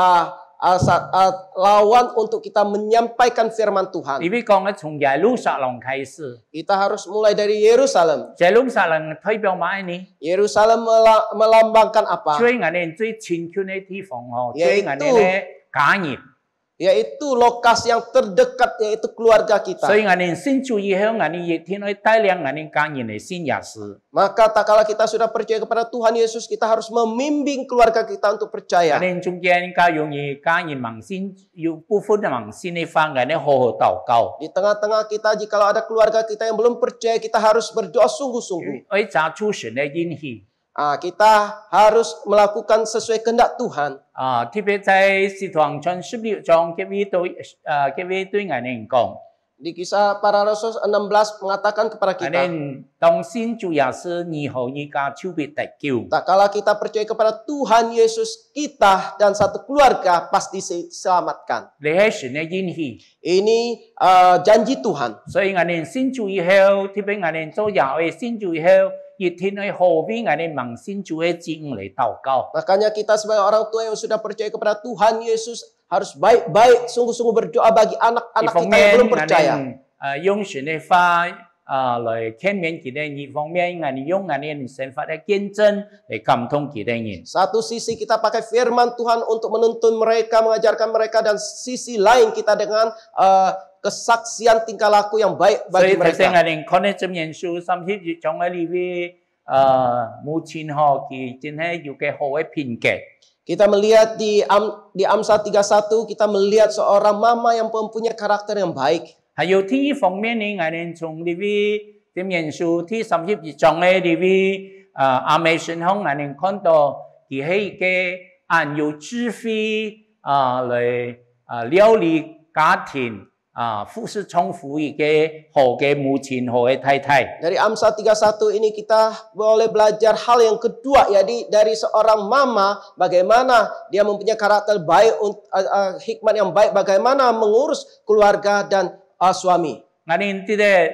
lawan untuk kita menyampaikan firman 呢 Tuhan. 位講嘅從耶路撒冷開始， Kita harus mulai dari Yerusalem. 耶路撒冷代表乜呢？ Yerusalem melambangkan apa? 最我哋最親近嘅地方嗬， Yaitu 最我哋嘅家人。 Yaitu lokasi yang terdekat, yaitu keluarga kita. 所以我哋先注意向我哋一天去帶領我哋家人嚟信耶穌。 Maka tak kala kita sudah percaya kepada Tuhan Yesus, kita harus membimbing keluarga kita untuk 我 percaya. 哋中間較容易家人盲信，有部分嘅盲信嘅方，我哋好好禱告。 Di tengah-tengah kita, jikalau ada keluarga kita yang belum percaya, kita harus berdoa sungguh-sungguh. 去找出神嘅應許。 Kita harus melakukan sesuai kehendak Tuhan. 特別在使徒行傳16章，佢會對我哋講， Di kisah para rasul 16 mengatakan kepada 我 kita, 哋當信主耶穌，以後而家就必得救。 tak kala kita percaya kepada Tuhan Yesus, kita dan satu keluarga pasti diselamatkan. 你係神嘅應許， Ini janji Tuhan. 所以我哋信主以後，特別我哋做教會信主以後，一天去何必我哋盲信主嘅指引嚟禱告。 Makanya kita sebagai orang tua yang sudah percaya kepada Tuhan Yesus harus baik-baik sungguh-sungguh berdoa bagi 一 anak-anak 方 kita yang 面 belum 我 percaya. 哋用神嘅話來勸勉佢哋；一方面我哋用我哋神法嘅見證嚟感動佢哋人。 Satu sisi kita pakai firman Tuhan untuk menuntun mereka, mengajarkan mereka, dan sisi lain kita dengan kesaksian tingkah laku yang baik 所以 bagi 頭先 mereka. 我哋看呢箴言書30章嘅裏邊，母親佢真係有嘅好嘅品格。 Kita melihat di Amsal 31, kita melihat seorang mama yang mempunyai karakter yang baik. 還有第一方面呢，我哋從呢邊箴言書第32章嘅裏邊，阿美身上我哋看到佢係一個按有智慧嚟料理家庭。服侍重複一個好嘅母親、好嘅太太。 Dari Amsal 31 ini kita boleh belajar hal yang kedua, yaitu dari seorang mama, bagaimana dia mempunyai karakter baik, hikmat yang baik, bagaimana mengurus keluarga dan suami. 我哋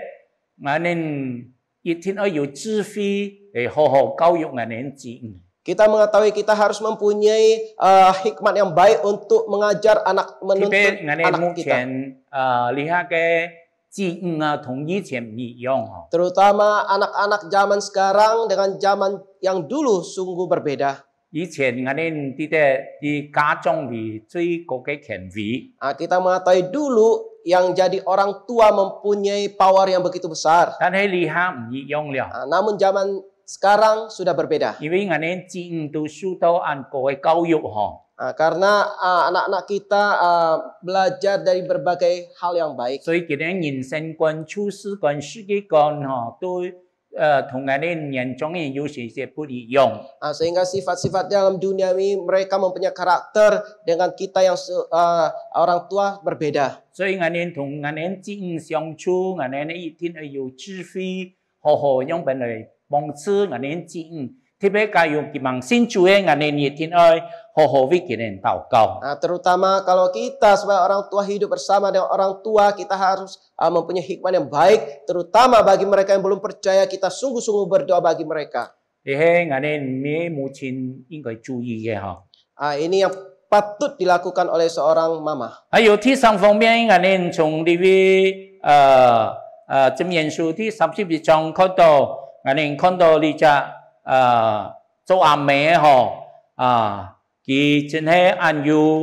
一天要有智慧嚟好好教育我哋子女。 Kita mengetahui kita harus mempunyai hikmat yang baik untuk mengajar menuntut 特別我哋 anak 目 kita. 前呢下嘅子女同以前唔一樣嗬。 Terutama anak-anak zaman sekarang dengan zaman yang dulu sungguh berbeda. 以前我哋啲家長為最高嘅權威， Kita mengetahui dulu yang jadi orang tua mempunyai power yang begitu besar. 但係呢下唔一樣了。 Namun zaman sekarang sudah berbeda. 因為我哋子女都受到按個嘅教育嗬。 Karena anak-anak kita belajar dari berbagai hal yang baik. 所以佢哋人生觀、處事觀、世界觀嗬，都同我哋年長人有些不一樣。 Sehingga sifat-sifat dalam dunia ini mereka mempunyai karakter dengan kita yang orang tua berbeda. 所以我哋同我哋子女相處，我哋一天要有智慧，好好用俾嚟幫助我哋子女。特別教育佢們信主嘅，我哋一天要好好為佢哋禱告。 Terutama kalau kita sebagai orang tua hidup bersama dengan orang tua, kita harus mempunyai hikmat yang baik. Terutama bagi mereka yang belum percaya, kita sungguh-sungguh berdoa bagi mereka. 呢係我哋母親應該注意嘅嗬。 Ini yang patut dilakukan oleh seorang mama. 還有第三方面，我哋從呢位箴言書第31章看到，我哋看到呢只做阿妹嗬，佢真係按有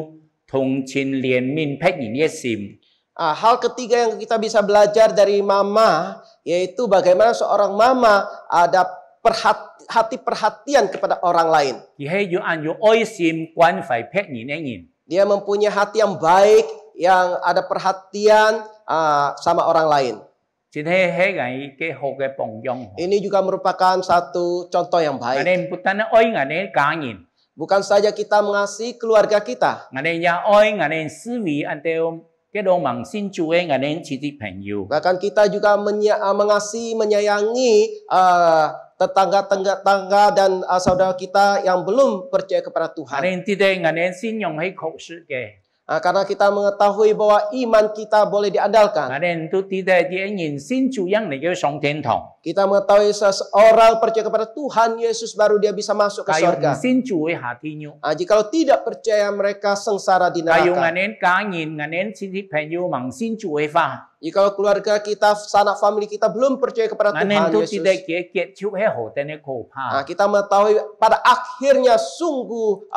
同情怜悯僻人的心。 Hal ketiga yang kita bisa belajar dari mama, yaitu bagaimana seorang mama ada hati perhatian kepada orang lain. 而係要按照愛心關懷僻人的人。 Dia mempunyai hati yang baik, yang ada perhatian sama orang lain. 真係係嘅好嘅榜樣。 Ini juga merupakan satu contoh yang 我 baik. 哋不單愛我哋家人， Bukan saja kita mengasihi keluarga kita, 我哋也愛我哋思維按照嘅度盲先做嘅我哋親戚朋友。 bahkan kita juga mengasihi, menyayangi tetangga-tetangga dan saudara kita yang belum percaya kepada 我 Tuhan. 哋知道我哋信仰係確實嘅， Karena kita mengetahui bahwa iman kita boleh 我 diandalkan. 哋都知道啲人信主讓你嘅上天堂， Kita mengetahui seseorang percaya kepada Tuhan Yesus baru dia bisa masuk ke 但係唔 surga. 信主嘅下天獄。 Jikalau tidak percaya mereka sengsara di 但係我 neraka. 哋家人、我哋親戚朋友盲信主嘅法， Jikalau keluarga kita, sanak family kita belum percaya kepada 我哋 Tuhan 都知道 Yesus. 嘅結束係何等嘅可怕。 Kita mengetahui pada akhirnya sungguh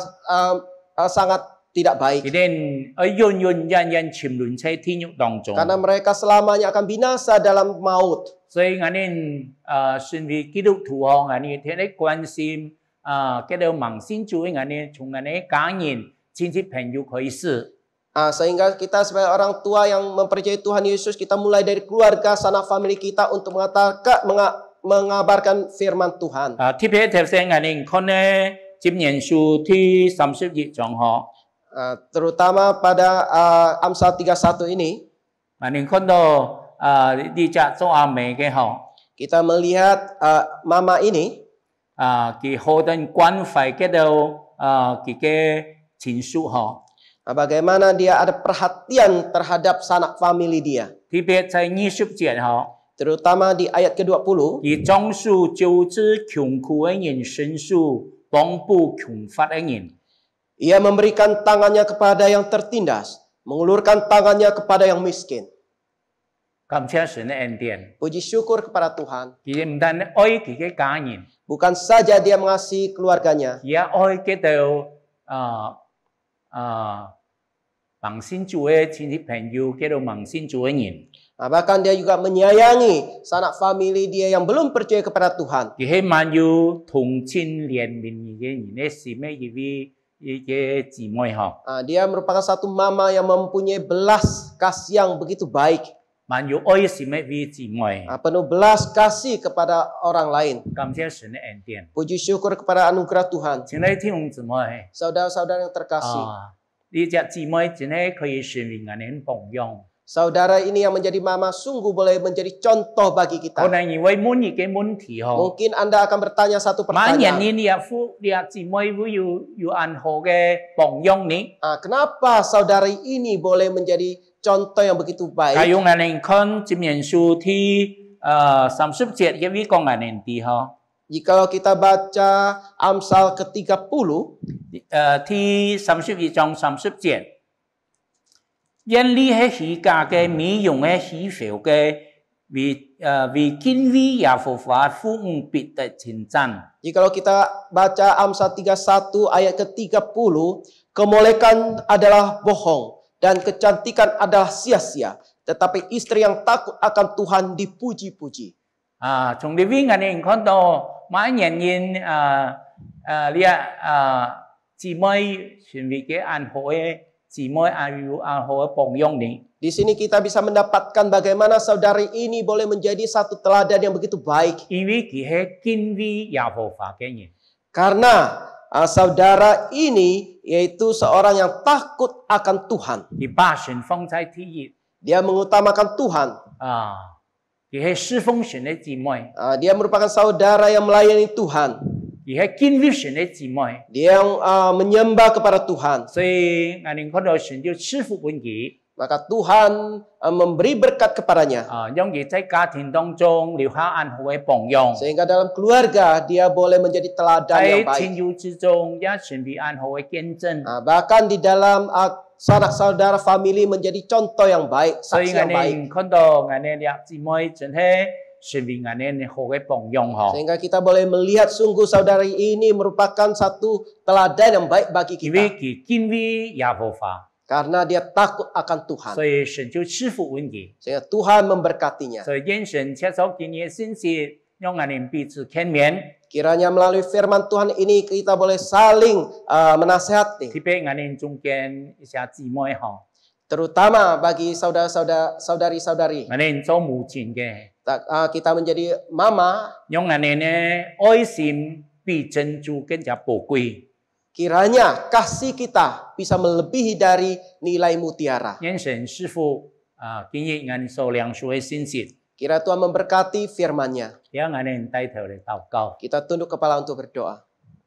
sangat tidak baik. 佢哋永永遠遠沉淪喺天獄當中。 Karena mereka selamanya akan binasa dalam maut. 所以我哋身為基督徒我哋睇嚟關心叫做盲信主嘅我哋從我哋家人、親戚朋友開始。 Sehingga kita sebagai orang tua yang mempercayai Tuhan Yesus, kita mulai dari keluarga, sanak family kita untuk mengabarkan firman Tuhan. 特別提醒我哋看呢箴言書第31章嗬， Terutama pada Amsal 31 ini, 我哋看到呢隻做阿妹嘅嗬， kita melihat mama ini, 佢好等關懷叫做佢嘅親屬嗬， bagaimana dia ada perhatian terhadap sanak family dia. 特別在20節嗬， Terutama di ayat ke-20, 佢種樹救治窮苦嘅人，伸手幫補窮乏嘅人。 ia memberikan tangannya kepada yang tertindas, mengulurkan tangannya kepada yang miskin. 感謝神嘅恩典， Puji syukur kepada Tuhan. 佢唔單愛佢嘅家人， Bukan saja dia mengasihi keluarganya, 也愛佢到盲信主嘅親戚朋友，叫做盲信主嘅人。 bahkan dia juga menyayangi sanak family dia yang belum percaya kepada Tuhan. 佢係滿有同情憐憫嘅人嘅心嘅一位嘅姊妹嗬， Dia merupakan satu mama yang mempunyai belas kasih yang begitu baik, 滿有愛心嘅一位姊妹。 penuh belas kasih kepada orang lain. 感謝神嘅恩典。 Puji syukur kepada anugerah Tuhan. 親愛的弟兄姊妹， Saudara-saudara yang terkasih, 呢隻姊妹真係可以成為我哋榜樣。 saudara ini yang menjadi mama sungguh boleh menjadi contoh bagi 可 kita. 能因為滿意嘅問題嗬。 Mungkin Anda akan bertanya satu 萬人 pertanyaan. 呢啲姊妹會有按好嘅榜樣呢？ Kenapa saudari ini boleh menjadi contoh yang begitu 假 baik? 如我哋看箴言書第30節嘅呢個我哋啲嗬， Jikalau kita baca Amsal ke-30, 第31章30節，因呢係喜價嘅美容嘅喜fel嘅為敬畏耶和華父母必得稱讚。 Jikalau kita baca Amsal 31 ayat ke-30, kemolekan adalah bohong dan kecantikan adalah sia-sia, tetapi istri yang takut akan Tuhan dipuji-puji. 從呢邊我哋看到萬人姊妹成為嘅按好嘅姊妹按好嘅榜樣呢？ Di sini kita bisa mendapatkan bagaimana saudari ini boleh menjadi satu teladan yang begitu baik. 因為佢係敬畏耶和華嘅人。 Karena saudara ini yaitu seorang yang takut akan Tuhan. 佢把神放在第一， Dia mengutamakan Tuhan. 佢係侍奉神嘅姊妹， Dia merupakan saudara yang melayani Tuhan. 佢係敬畏神嘅姊妹。 Dia yang menyembah kepada Tuhan. 所以我哋看到神就賜福俾佢， Maka Tuhan memberi berkat kepadanya. 讓佢在家庭當中留下按好嘅榜樣， Sehingga dalam keluarga dia boleh menjadi teladan 喺 yang baik. 親友之中也成為按好嘅見證。 Bahkan di dalam sanak saudara family menjadi contoh yang baik, 所以 saksi 我 yang baik. 哋看到我哋啲姊妹真係成为我们好嘅榜样嗬。 Sehingga kita boleh melihat sungguh saudari ini merupakan satu teladan yang baik bagi 因为 kita. 佢敬畏耶和華， Karena dia takut akan Tuhan. 所以神就賜福阮佢。 Sehingga Tuhan memberkatinya. 所以願神藉咗今日嘅信息，讓我哋彼此見面， Kiranya melalui firman Tuhan ini kita boleh saling menasehati. 特別我哋中間一些姊妹嗬， Terutama bagi saudara-saudari-saudari. 我哋做母親嘅， Kita menjadi mama. 讓我哋呢愛心比珍珠更加寶貴。 Kiranya kasih kita bisa melebihi dari nilai mutiara. 願神賜福今日我哋所領受嘅信息， Kira Tuhan memberkati firman-Nya. 讓我哋帶頭嚟禱告。 Kita tunduk kepala untuk berdoa.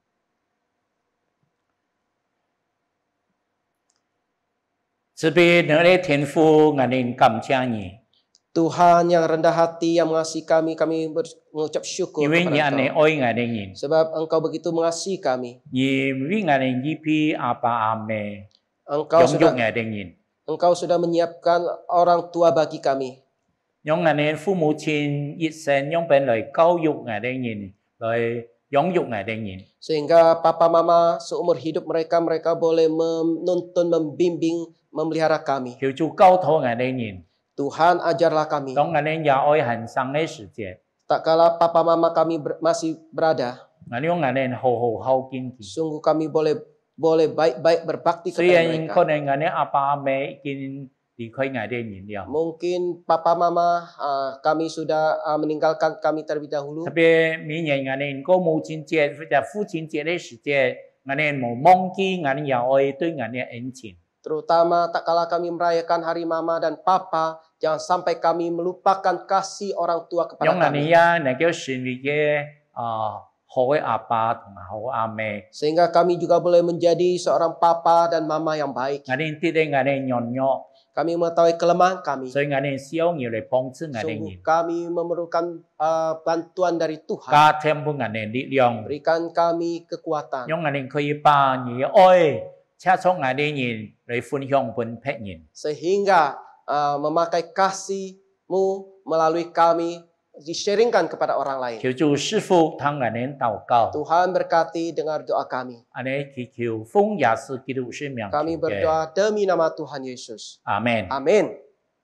慈悲能力天父，我哋感謝你， Tuhan yang rendah hati, yang mengasihi kami mengucap syukur 因為你 kepada 係 Engkau. 愛我哋人， Sebab Engkau begitu mengasihi kami. 你為我哋預備阿爸阿媽， Engkau 養育 sudah 我哋人， Engkau sudah menyiapkan orang tua bagi kami. 讓我哋父母親一生用本來教育我哋人，來養育我哋人。 Sehingga papa mama seumur hidup mereka boleh menuntun, membimbing, memelihara kami. 求主教導我哋人， Tuhan ajarlah kami. 當我哋也愛行生嘅時節， Tak kala papa mama kami masih berada, 我哋讓我哋好好孝敬佢。 sungguh kami boleh baik-baik berbakti 雖 kepada 然 mereka. 可能我哋阿爸阿媽已經離開我哋人了， Mungkin papa mama kami sudah meninggalkan kami terlebih dahulu. 特別每年我哋過母親節或者父親節嘅時節，我哋冇忘記我哋也愛對我哋恩情。 Terutama tak kala kami merayakan hari mama dan papa, jangan sampai kami melupakan kasih orang tua kepada 讓我哋 kami. 也能夠成為嘅好嘅阿爸同埋好阿媽， Sehingga kami juga boleh menjadi seorang papa dan mama yang baik. 我哋知道我哋軟弱， Kami mengetahui kelemahan kami. 所以我哋需要你嚟幫助我哋 Sungguh 人， kami memerlukan bantuan dari Tuhan. 加添俾我哋力量， Berikan kami kekuatan. 讓我哋可以把你嘅愛車出我哋人嚟分享俾別人。 Sehingga memakai kasih-Mu melalui kami di-sharingkan kepada orang lain. 求主師傅聽我哋禱告， Tuhan berkati dengar doa kami. 我哋祈求奉耶穌基督聖名 Kami 求嘅， berdoa demi nama Tuhan Yesus. 阿門。 Amin.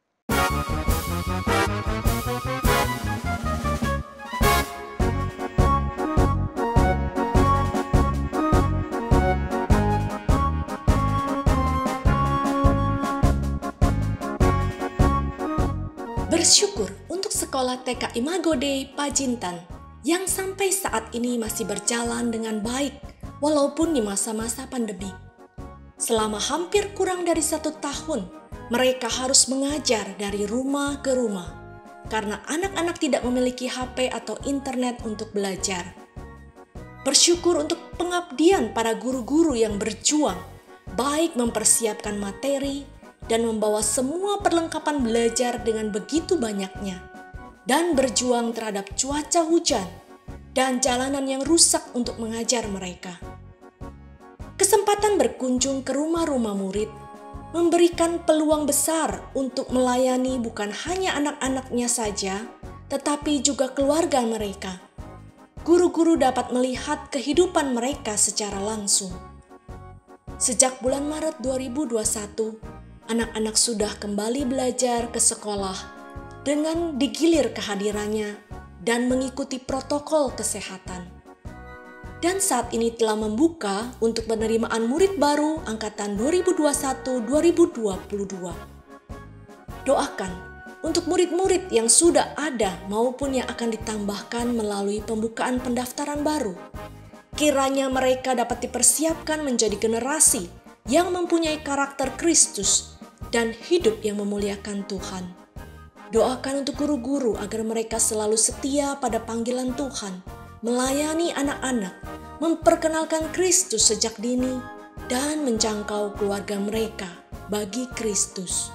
Bersyukur untuk sekolah TK Imago Dei Pajintan yang sampai saat ini masih berjalan dengan baik walaupun di masa-masa pandemi. Selama hampir kurang dari 1 tahun, mereka harus mengajar dari rumah ke rumah karena anak-anak tidak memiliki HP atau internet untuk belajar. Bersyukur untuk pengabdian para guru-guru yang berjuang, baik mempersiapkan materi dan membawa semua perlengkapan belajar dengan begitu banyaknya, dan berjuang terhadap cuaca hujan dan jalanan yang rusak untuk mengajar mereka. Kesempatan berkunjung ke rumah-rumah murid memberikan peluang besar untuk melayani bukan hanya anak-anaknya saja, tetapi juga keluarga mereka. Guru-guru dapat melihat kehidupan mereka secara langsung. Sejak bulan Maret 2021, anak-anak sudah kembali belajar ke sekolah dengan digilir kehadirannya dan mengikuti protokol kesehatan. Dan saat ini telah membuka untuk penerimaan murid baru angkatan 2021-2022. Doakan untuk murid-murid yang sudah ada maupun yang akan ditambahkan melalui pembukaan pendaftaran baru. Kiranya mereka dapat dipersiapkan menjadi generasi yang mempunyai karakter Kristus dan hidup yang memuliakan Tuhan. Doakan untuk guru-guru agar mereka selalu setia pada panggilan Tuhan, melayani anak-anak, memperkenalkan Kristus sejak dini, dan menjangkau keluarga mereka bagi Kristus.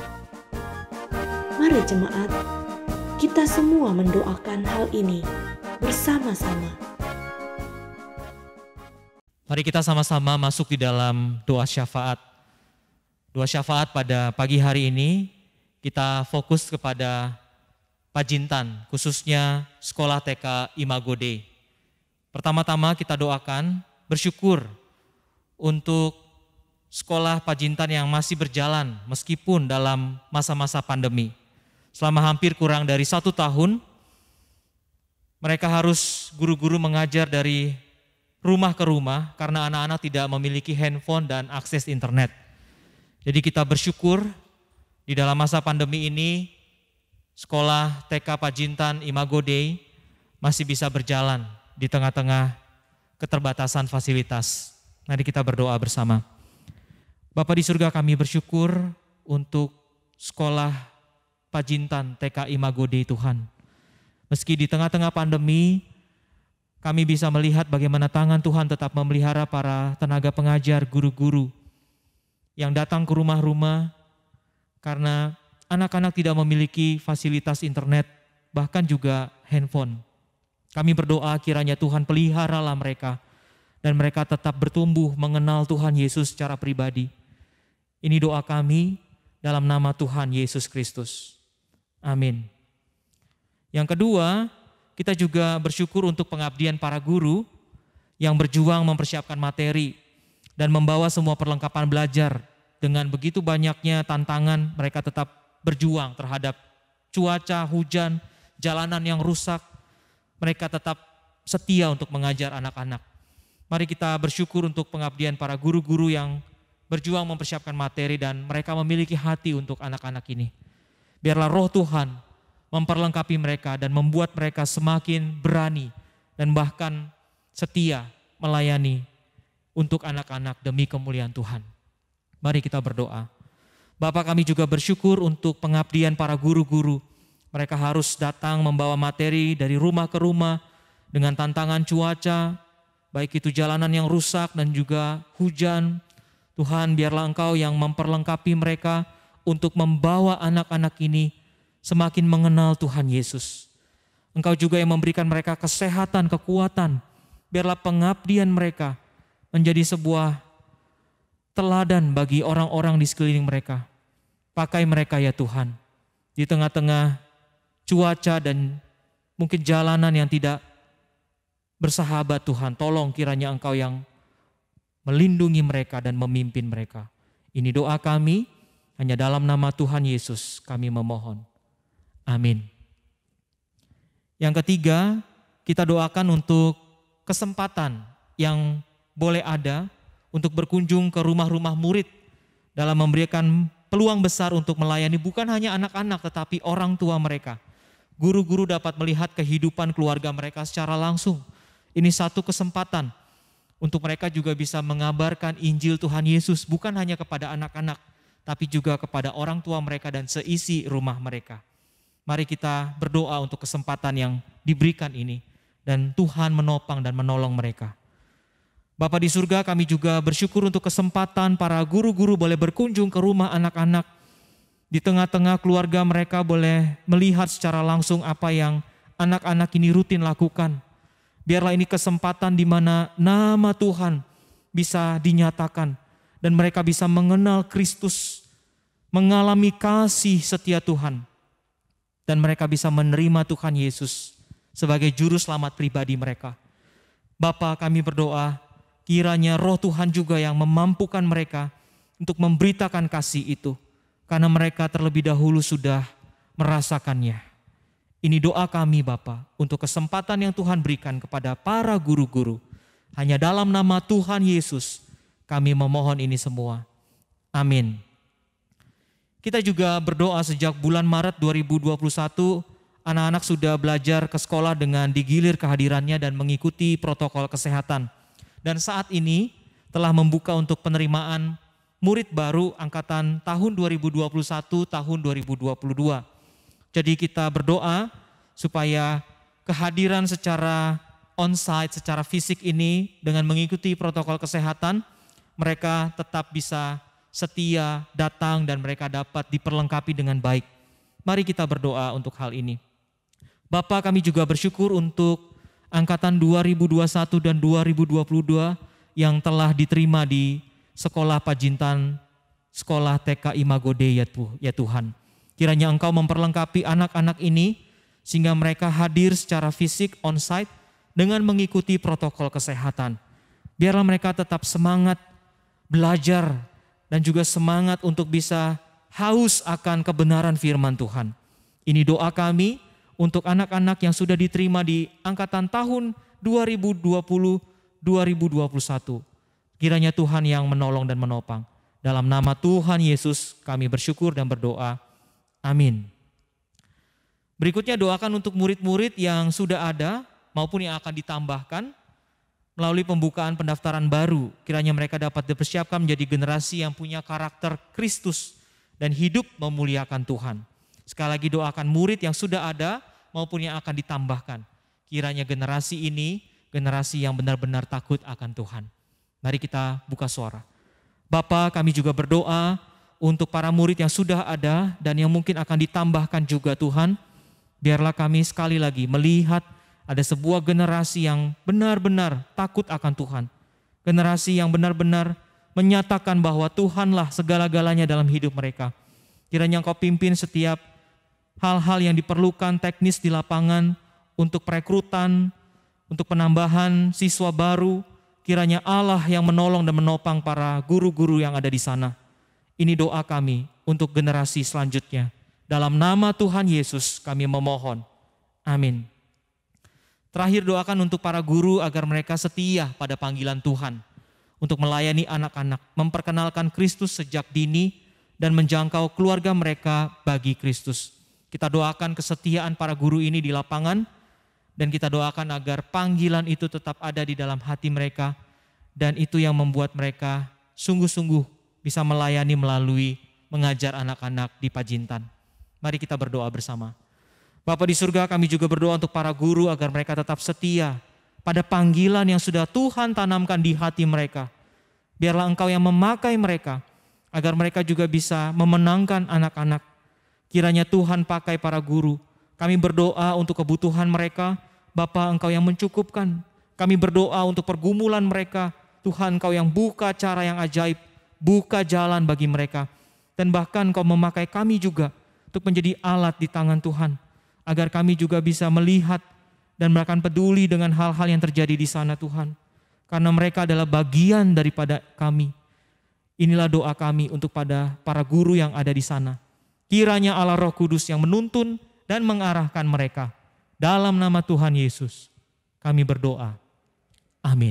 Mari jemaat, kita semua mendoakan hal ini bersama-sama. Mari kita sama-sama masuk di dalam doa syafaat. Doa syafaat pada pagi hari ini kita fokus kepada Pajintan, khususnya sekolah TK Imago Dei. Pertama-tama kita doakan, bersyukur untuk sekolah Pajintan yang masih berjalan meskipun dalam masa-masa pandemi. Selama hampir kurang dari 1 tahun, mereka harus guru-guru mengajar dari rumah ke rumah karena anak-anak tidak memiliki handphone dan akses internet. Jadi kita bersyukur di dalam masa pandemi ini, sekolah TK Pajintan Imago Dei masih bisa berjalan di tengah-tengah keterbatasan fasilitas. Mari kita berdoa bersama. Bapa di surga, kami bersyukur untuk sekolah Pajintan TK Imago Dei Tuhan. Meski di tengah-tengah pandemi, kami bisa melihat bagaimana tangan Tuhan tetap memelihara para tenaga pengajar, guru-guru yang datang ke rumah-rumah karena anak-anak tidak memiliki fasilitas internet, bahkan juga handphone. Kami berdoa kiranya Tuhan peliharalah mereka dan mereka tetap bertumbuh mengenal Tuhan Yesus secara pribadi. Ini doa kami dalam nama Tuhan Yesus Kristus. Amin. Yang kedua, kita juga bersyukur untuk pengabdian para guru yang berjuang mempersiapkan materi dan membawa semua perlengkapan belajar. Dengan begitu banyaknya tantangan, mereka tetap berjuang terhadap cuaca, hujan, jalanan yang rusak. Mereka tetap setia untuk mengajar anak-anak. Mari kita bersyukur untuk pengabdian para guru-guru yang berjuang mempersiapkan materi dan mereka memiliki hati untuk anak-anak ini. Biarlah roh Tuhan memperlengkapi mereka dan membuat mereka semakin berani dan bahkan setia melayani untuk anak-anak demi kemuliaan Tuhan. Mari kita berdoa. Bapa, kami juga bersyukur untuk pengabdian para guru-guru. Mereka harus datang membawa materi dari rumah ke rumah dengan tantangan cuaca, baik itu jalanan yang rusak dan juga hujan. Tuhan, biarlah Engkau yang memperlengkapi mereka untuk membawa anak-anak ini semakin mengenal Tuhan Yesus. Engkau juga yang memberikan mereka kesehatan, kekuatan. Biarlah pengabdian mereka menjadi sebuah teladan bagi orang-orang di sekeliling mereka. Pakai mereka ya Tuhan, di tengah-tengah cuaca dan mungkin jalanan yang tidak bersahabat Tuhan. Tolong kiranya Engkau yang melindungi mereka dan memimpin mereka. Ini doa kami, hanya dalam nama Tuhan Yesus kami memohon. Amin. Yang ketiga, kita doakan untuk kesempatan yang boleh ada untuk berkunjung ke rumah-rumah murid dalam memberikan peluang besar untuk melayani bukan hanya anak-anak tetapi orang tua mereka. Guru-guru dapat melihat kehidupan keluarga mereka secara langsung. Ini satu kesempatan untuk mereka juga bisa mengabarkan Injil Tuhan Yesus bukan hanya kepada anak-anak, tapi juga kepada orang tua mereka dan seisi rumah mereka. Mari kita berdoa untuk kesempatan yang diberikan ini dan Tuhan menopang dan menolong mereka. Bapa di surga, kami juga bersyukur untuk kesempatan para guru-guru boleh berkunjung ke rumah anak-anak. Di tengah-tengah keluarga mereka boleh melihat secara langsung apa yang anak-anak ini rutin lakukan. Biarlah ini kesempatan di mana nama Tuhan bisa dinyatakan dan mereka bisa mengenal Kristus, mengalami kasih setia Tuhan. Dan mereka bisa menerima Tuhan Yesus sebagai juru selamat pribadi mereka. Bapa, kami berdoa kiranya roh Tuhan juga yang memampukan mereka untuk memberitakan kasih itu. Karena mereka terlebih dahulu sudah merasakannya. Ini doa kami Bapa untuk kesempatan yang Tuhan berikan kepada para guru-guru. Hanya dalam nama Tuhan Yesus kami memohon ini semua. Amin. Kita juga berdoa sejak bulan Maret 2021, anak-anak sudah belajar ke sekolah dengan digilir kehadirannya dan mengikuti protokol kesehatan. Dan saat ini telah membuka untuk penerimaan murid baru angkatan tahun 2021, tahun 2022. Jadi kita berdoa supaya kehadiran secara on-site, secara fisik ini dengan mengikuti protokol kesehatan, mereka tetap bisa setia datang dan mereka dapat diperlengkapi dengan baik. Mari kita berdoa untuk hal ini. Bapa, kami juga bersyukur untuk angkatan 2021 dan 2022 yang telah diterima di Sekolah Pajintan, Sekolah TK Imago Dei ya Tuhan. Kiranya Engkau memperlengkapi anak-anak ini sehingga mereka hadir secara fisik on-site dengan mengikuti protokol kesehatan. Biarlah mereka tetap semangat belajar dan juga semangat untuk bisa haus akan kebenaran firman Tuhan. Ini doa kami untuk anak-anak yang sudah diterima di angkatan tahun 2020-2021. Kiranya Tuhan yang menolong dan menopang. Dalam nama Tuhan Yesus kami bersyukur dan berdoa. Amin. Berikutnya doakan untuk murid-murid yang sudah ada maupun yang akan ditambahkan melalui pembukaan pendaftaran baru. Kiranya mereka dapat dipersiapkan menjadi generasi yang punya karakter Kristus dan hidup memuliakan Tuhan. Sekali lagi doakan murid yang sudah ada maupun yang akan ditambahkan. Kiranya generasi ini generasi yang benar-benar takut akan Tuhan. Mari kita buka suara. Bapa, kami juga berdoa untuk para murid yang sudah ada dan yang mungkin akan ditambahkan juga Tuhan. Biarlah kami sekali lagi melihat ada sebuah generasi yang benar-benar takut akan Tuhan. Generasi yang benar-benar menyatakan bahwa Tuhanlah segala-galanya dalam hidup mereka. Kiranya Engkau pimpin setiap hal-hal yang diperlukan teknis di lapangan untuk perekrutan, untuk penambahan siswa baru. Kiranya Allah yang menolong dan menopang para guru-guru yang ada di sana. Ini doa kami untuk generasi selanjutnya. Dalam nama Tuhan Yesus kami memohon. Amin. Terakhir doakan untuk para guru agar mereka setia pada panggilan Tuhan. Untuk melayani anak-anak, memperkenalkan Kristus sejak dini dan menjangkau keluarga mereka bagi Kristus. Kita doakan kesetiaan para guru ini di lapangan. Dan kita doakan agar panggilan itu tetap ada di dalam hati mereka. Dan itu yang membuat mereka sungguh-sungguh bisa melayani melalui mengajar anak-anak di Pajintan. Mari kita berdoa bersama. Bapa di surga, kami juga berdoa untuk para guru agar mereka tetap setia pada panggilan yang sudah Tuhan tanamkan di hati mereka. Biarlah Engkau yang memakai mereka agar mereka juga bisa memenangkan anak-anak. Kiranya Tuhan pakai para guru. Kami berdoa untuk kebutuhan mereka, Bapa Engkau yang mencukupkan. Kami berdoa untuk pergumulan mereka, Tuhan Engkau yang buka cara yang ajaib, buka jalan bagi mereka. Dan bahkan Engkau memakai kami juga untuk menjadi alat di tangan Tuhan. Agar kami juga bisa melihat dan bahkan peduli dengan hal-hal yang terjadi di sana Tuhan. Karena mereka adalah bagian daripada kami. Inilah doa kami untuk pada para guru yang ada di sana. Kiranya Allah Roh Kudus yang menuntun dan mengarahkan mereka. Dalam nama Tuhan Yesus kami berdoa. Amin.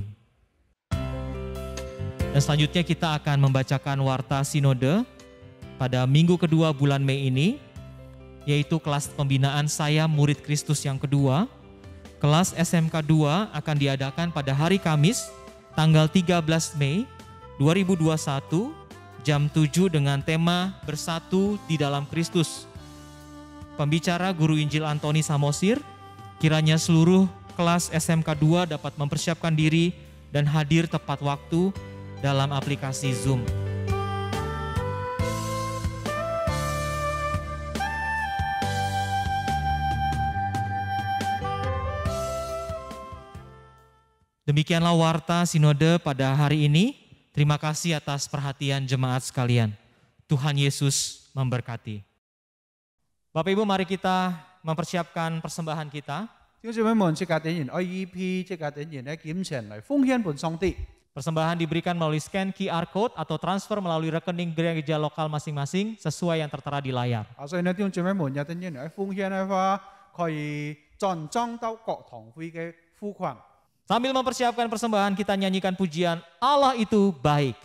Dan selanjutnya kita akan membacakan warta sinode pada minggu kedua bulan Mei ini, yaitu kelas pembinaan saya murid Kristus yang kedua. Kelas SMK 2 akan diadakan pada hari Kamis tanggal 13 Mei 2021 jam 7 dengan tema Bersatu di dalam Kristus. Pembicara Guru Injil Antoni Samosir. Kiranya seluruh kelas SMK 2 dapat mempersiapkan diri dan hadir tepat waktu dalam aplikasi Zoom. Demikianlah warta sinode pada hari ini. Terima kasih atas perhatian jemaat sekalian. Tuhan Yesus memberkati. Bapak Ibu, mari kita mempersiapkan persembahan kita. Persembahan diberikan melalui scan QR code atau transfer melalui rekening gereja lokal masing-masing sesuai yang tertera di layar. Sambil mempersiapkan persembahan, kita nyanyikan pujian Allah itu baik.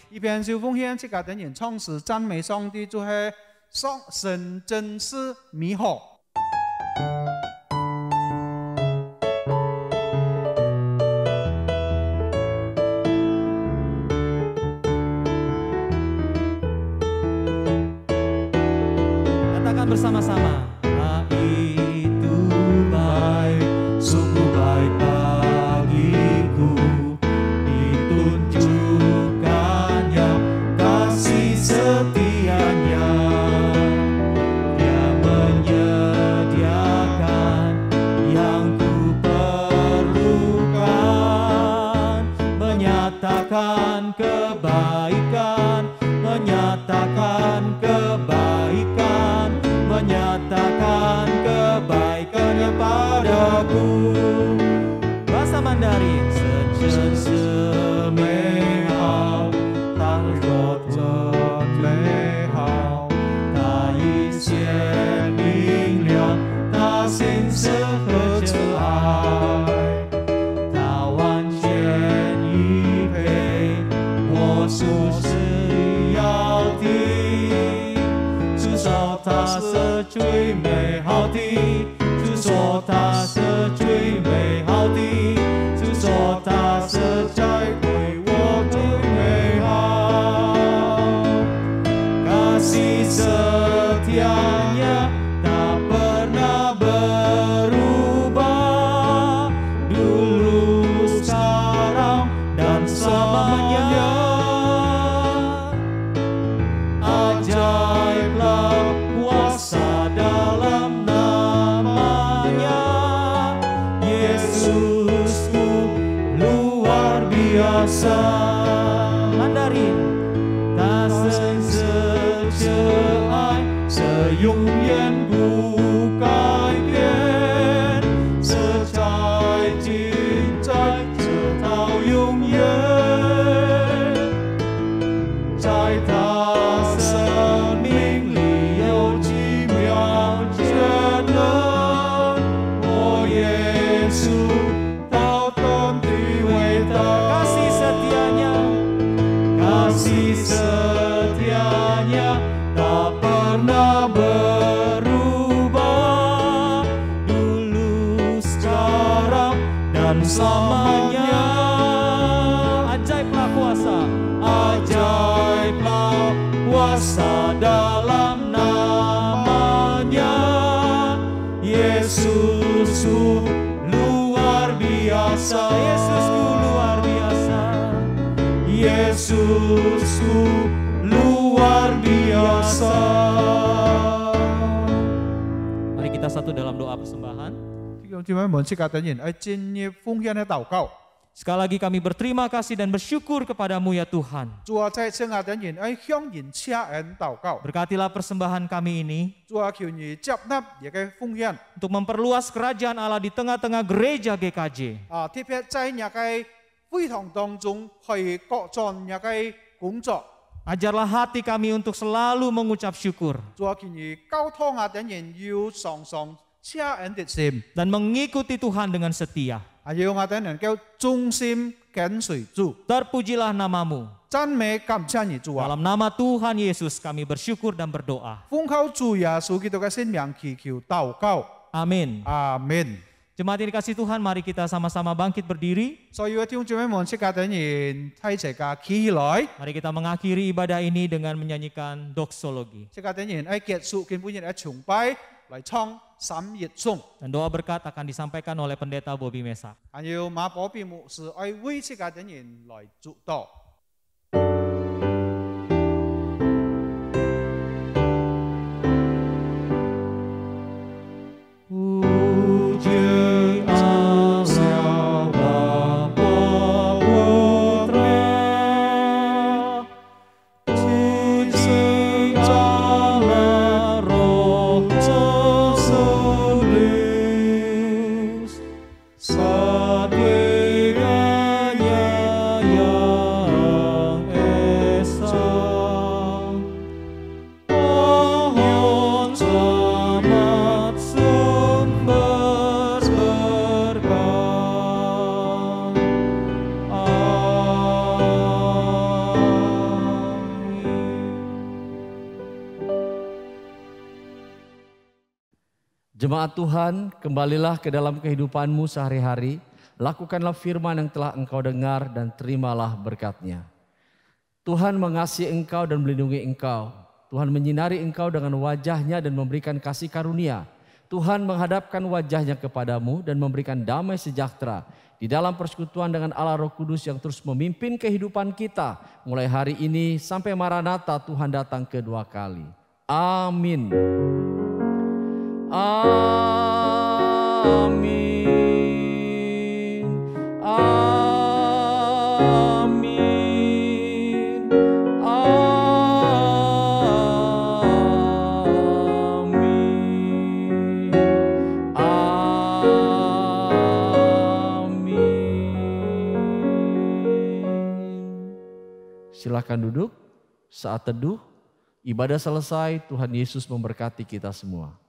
Katakan bersama-sama. Allah itu baik, sungguh baik bagiku. Ditunjukkannya kasih setianya. Dia menyediakan yang ku perlukan. Menyatakan kebaikan, menyatakan kebaikan, menyatakan kebaikan. 最美好的，主说他是最美好的，主说他是在为我最美好。kasih setianya tak pernah berubah, dulu, sekarang, dan selamanya. Ajaiblah kuasa dalam namanya, Yesusku luar biasa. Mandarin, 他神是慈爱，是永远不改变，是在今在，直到永远，在他生命里有奇妙全能，我耶稣到天地伟大，kasih setianya, kasih setianya tak pernah berubah, dulu, sekarang, dan selamanya. Ajaiblah kuasa, ajaiblah kuasa dalam namanya, Yesusku luar biasa, Yesusku luar biasa, Yesusku luar biasa. Mari kita satu dalam doa persembahan. 弟兄姊妹們，即刻等人喺專業奉獻嘅禱告。 Sekali lagi kami berterima kasih dan bersyukur kepadamu ya Tuhan. 主啊，在正下等人喺向人車人禱告。 Berkatilah persembahan kami ini 主啊，求你接納亦嘅奉獻。 untuk memperluas kerajaan Allah di tengah-tengah gereja GKJ. 特別在日嘅會堂當中去各盡日嘅工作。 Ajarlah hati kami untuk selalu mengucap syukur 主啊，求你交託下等人要常常車人的心， dan mengikuti Tuhan dengan setia. 要我等人夠忠心跟隨主。 Terpujilah namamu. 讚美感謝你主啊！ Dalam nama Tuhan Yesus kami bersyukur dan berdoa. 奉靠主耶穌基督嘅聖名祈求禱告， Amin. 阿門。 Jemaat yang dikasih Tuhan, mari kita sama-sama bangkit berdiri. 所以弟兄姊妹們，即刻等人睇齊架企起來， Mari kita mengakhiri ibadah ini dengan menyanyikan doksologi. 即刻等人喺結束見本日嘅崇拜嚟唱三熱頌。 Dan doa berkat akan disampaikan oleh Pendeta Bobby Mesak. 還有馬保庇牧師愛為即刻等人來祝禱。 Puji Allah Bapa Putra, puji Allah Roh Kudus, satu-nya yang esa. Mohon selamat sumber berkah. Amin. Jemaat Tuhan, kembalilah ke dalam kehidupanmu sehari-hari. Lakukanlah firman yang telah engkau dengar dan terimalah berkat-Nya. Tuhan mengasihi engkau dan melindungi engkau. Tuhan menyinari engkau dengan wajah-Nya dan memberikan kasih karunia. Tuhan menghadapkan wajah-Nya kepadamu dan memberikan damai sejahtera di dalam persekutuan dengan Allah Roh Kudus yang terus memimpin kehidupan kita mulai hari ini sampai Maranatha Tuhan datang kedua kali. Amin. Amin. Amin. Amin. Amin. Silakan duduk. Saat teduh, ibadah selesai, Tuhan Yesus memberkati kita semua.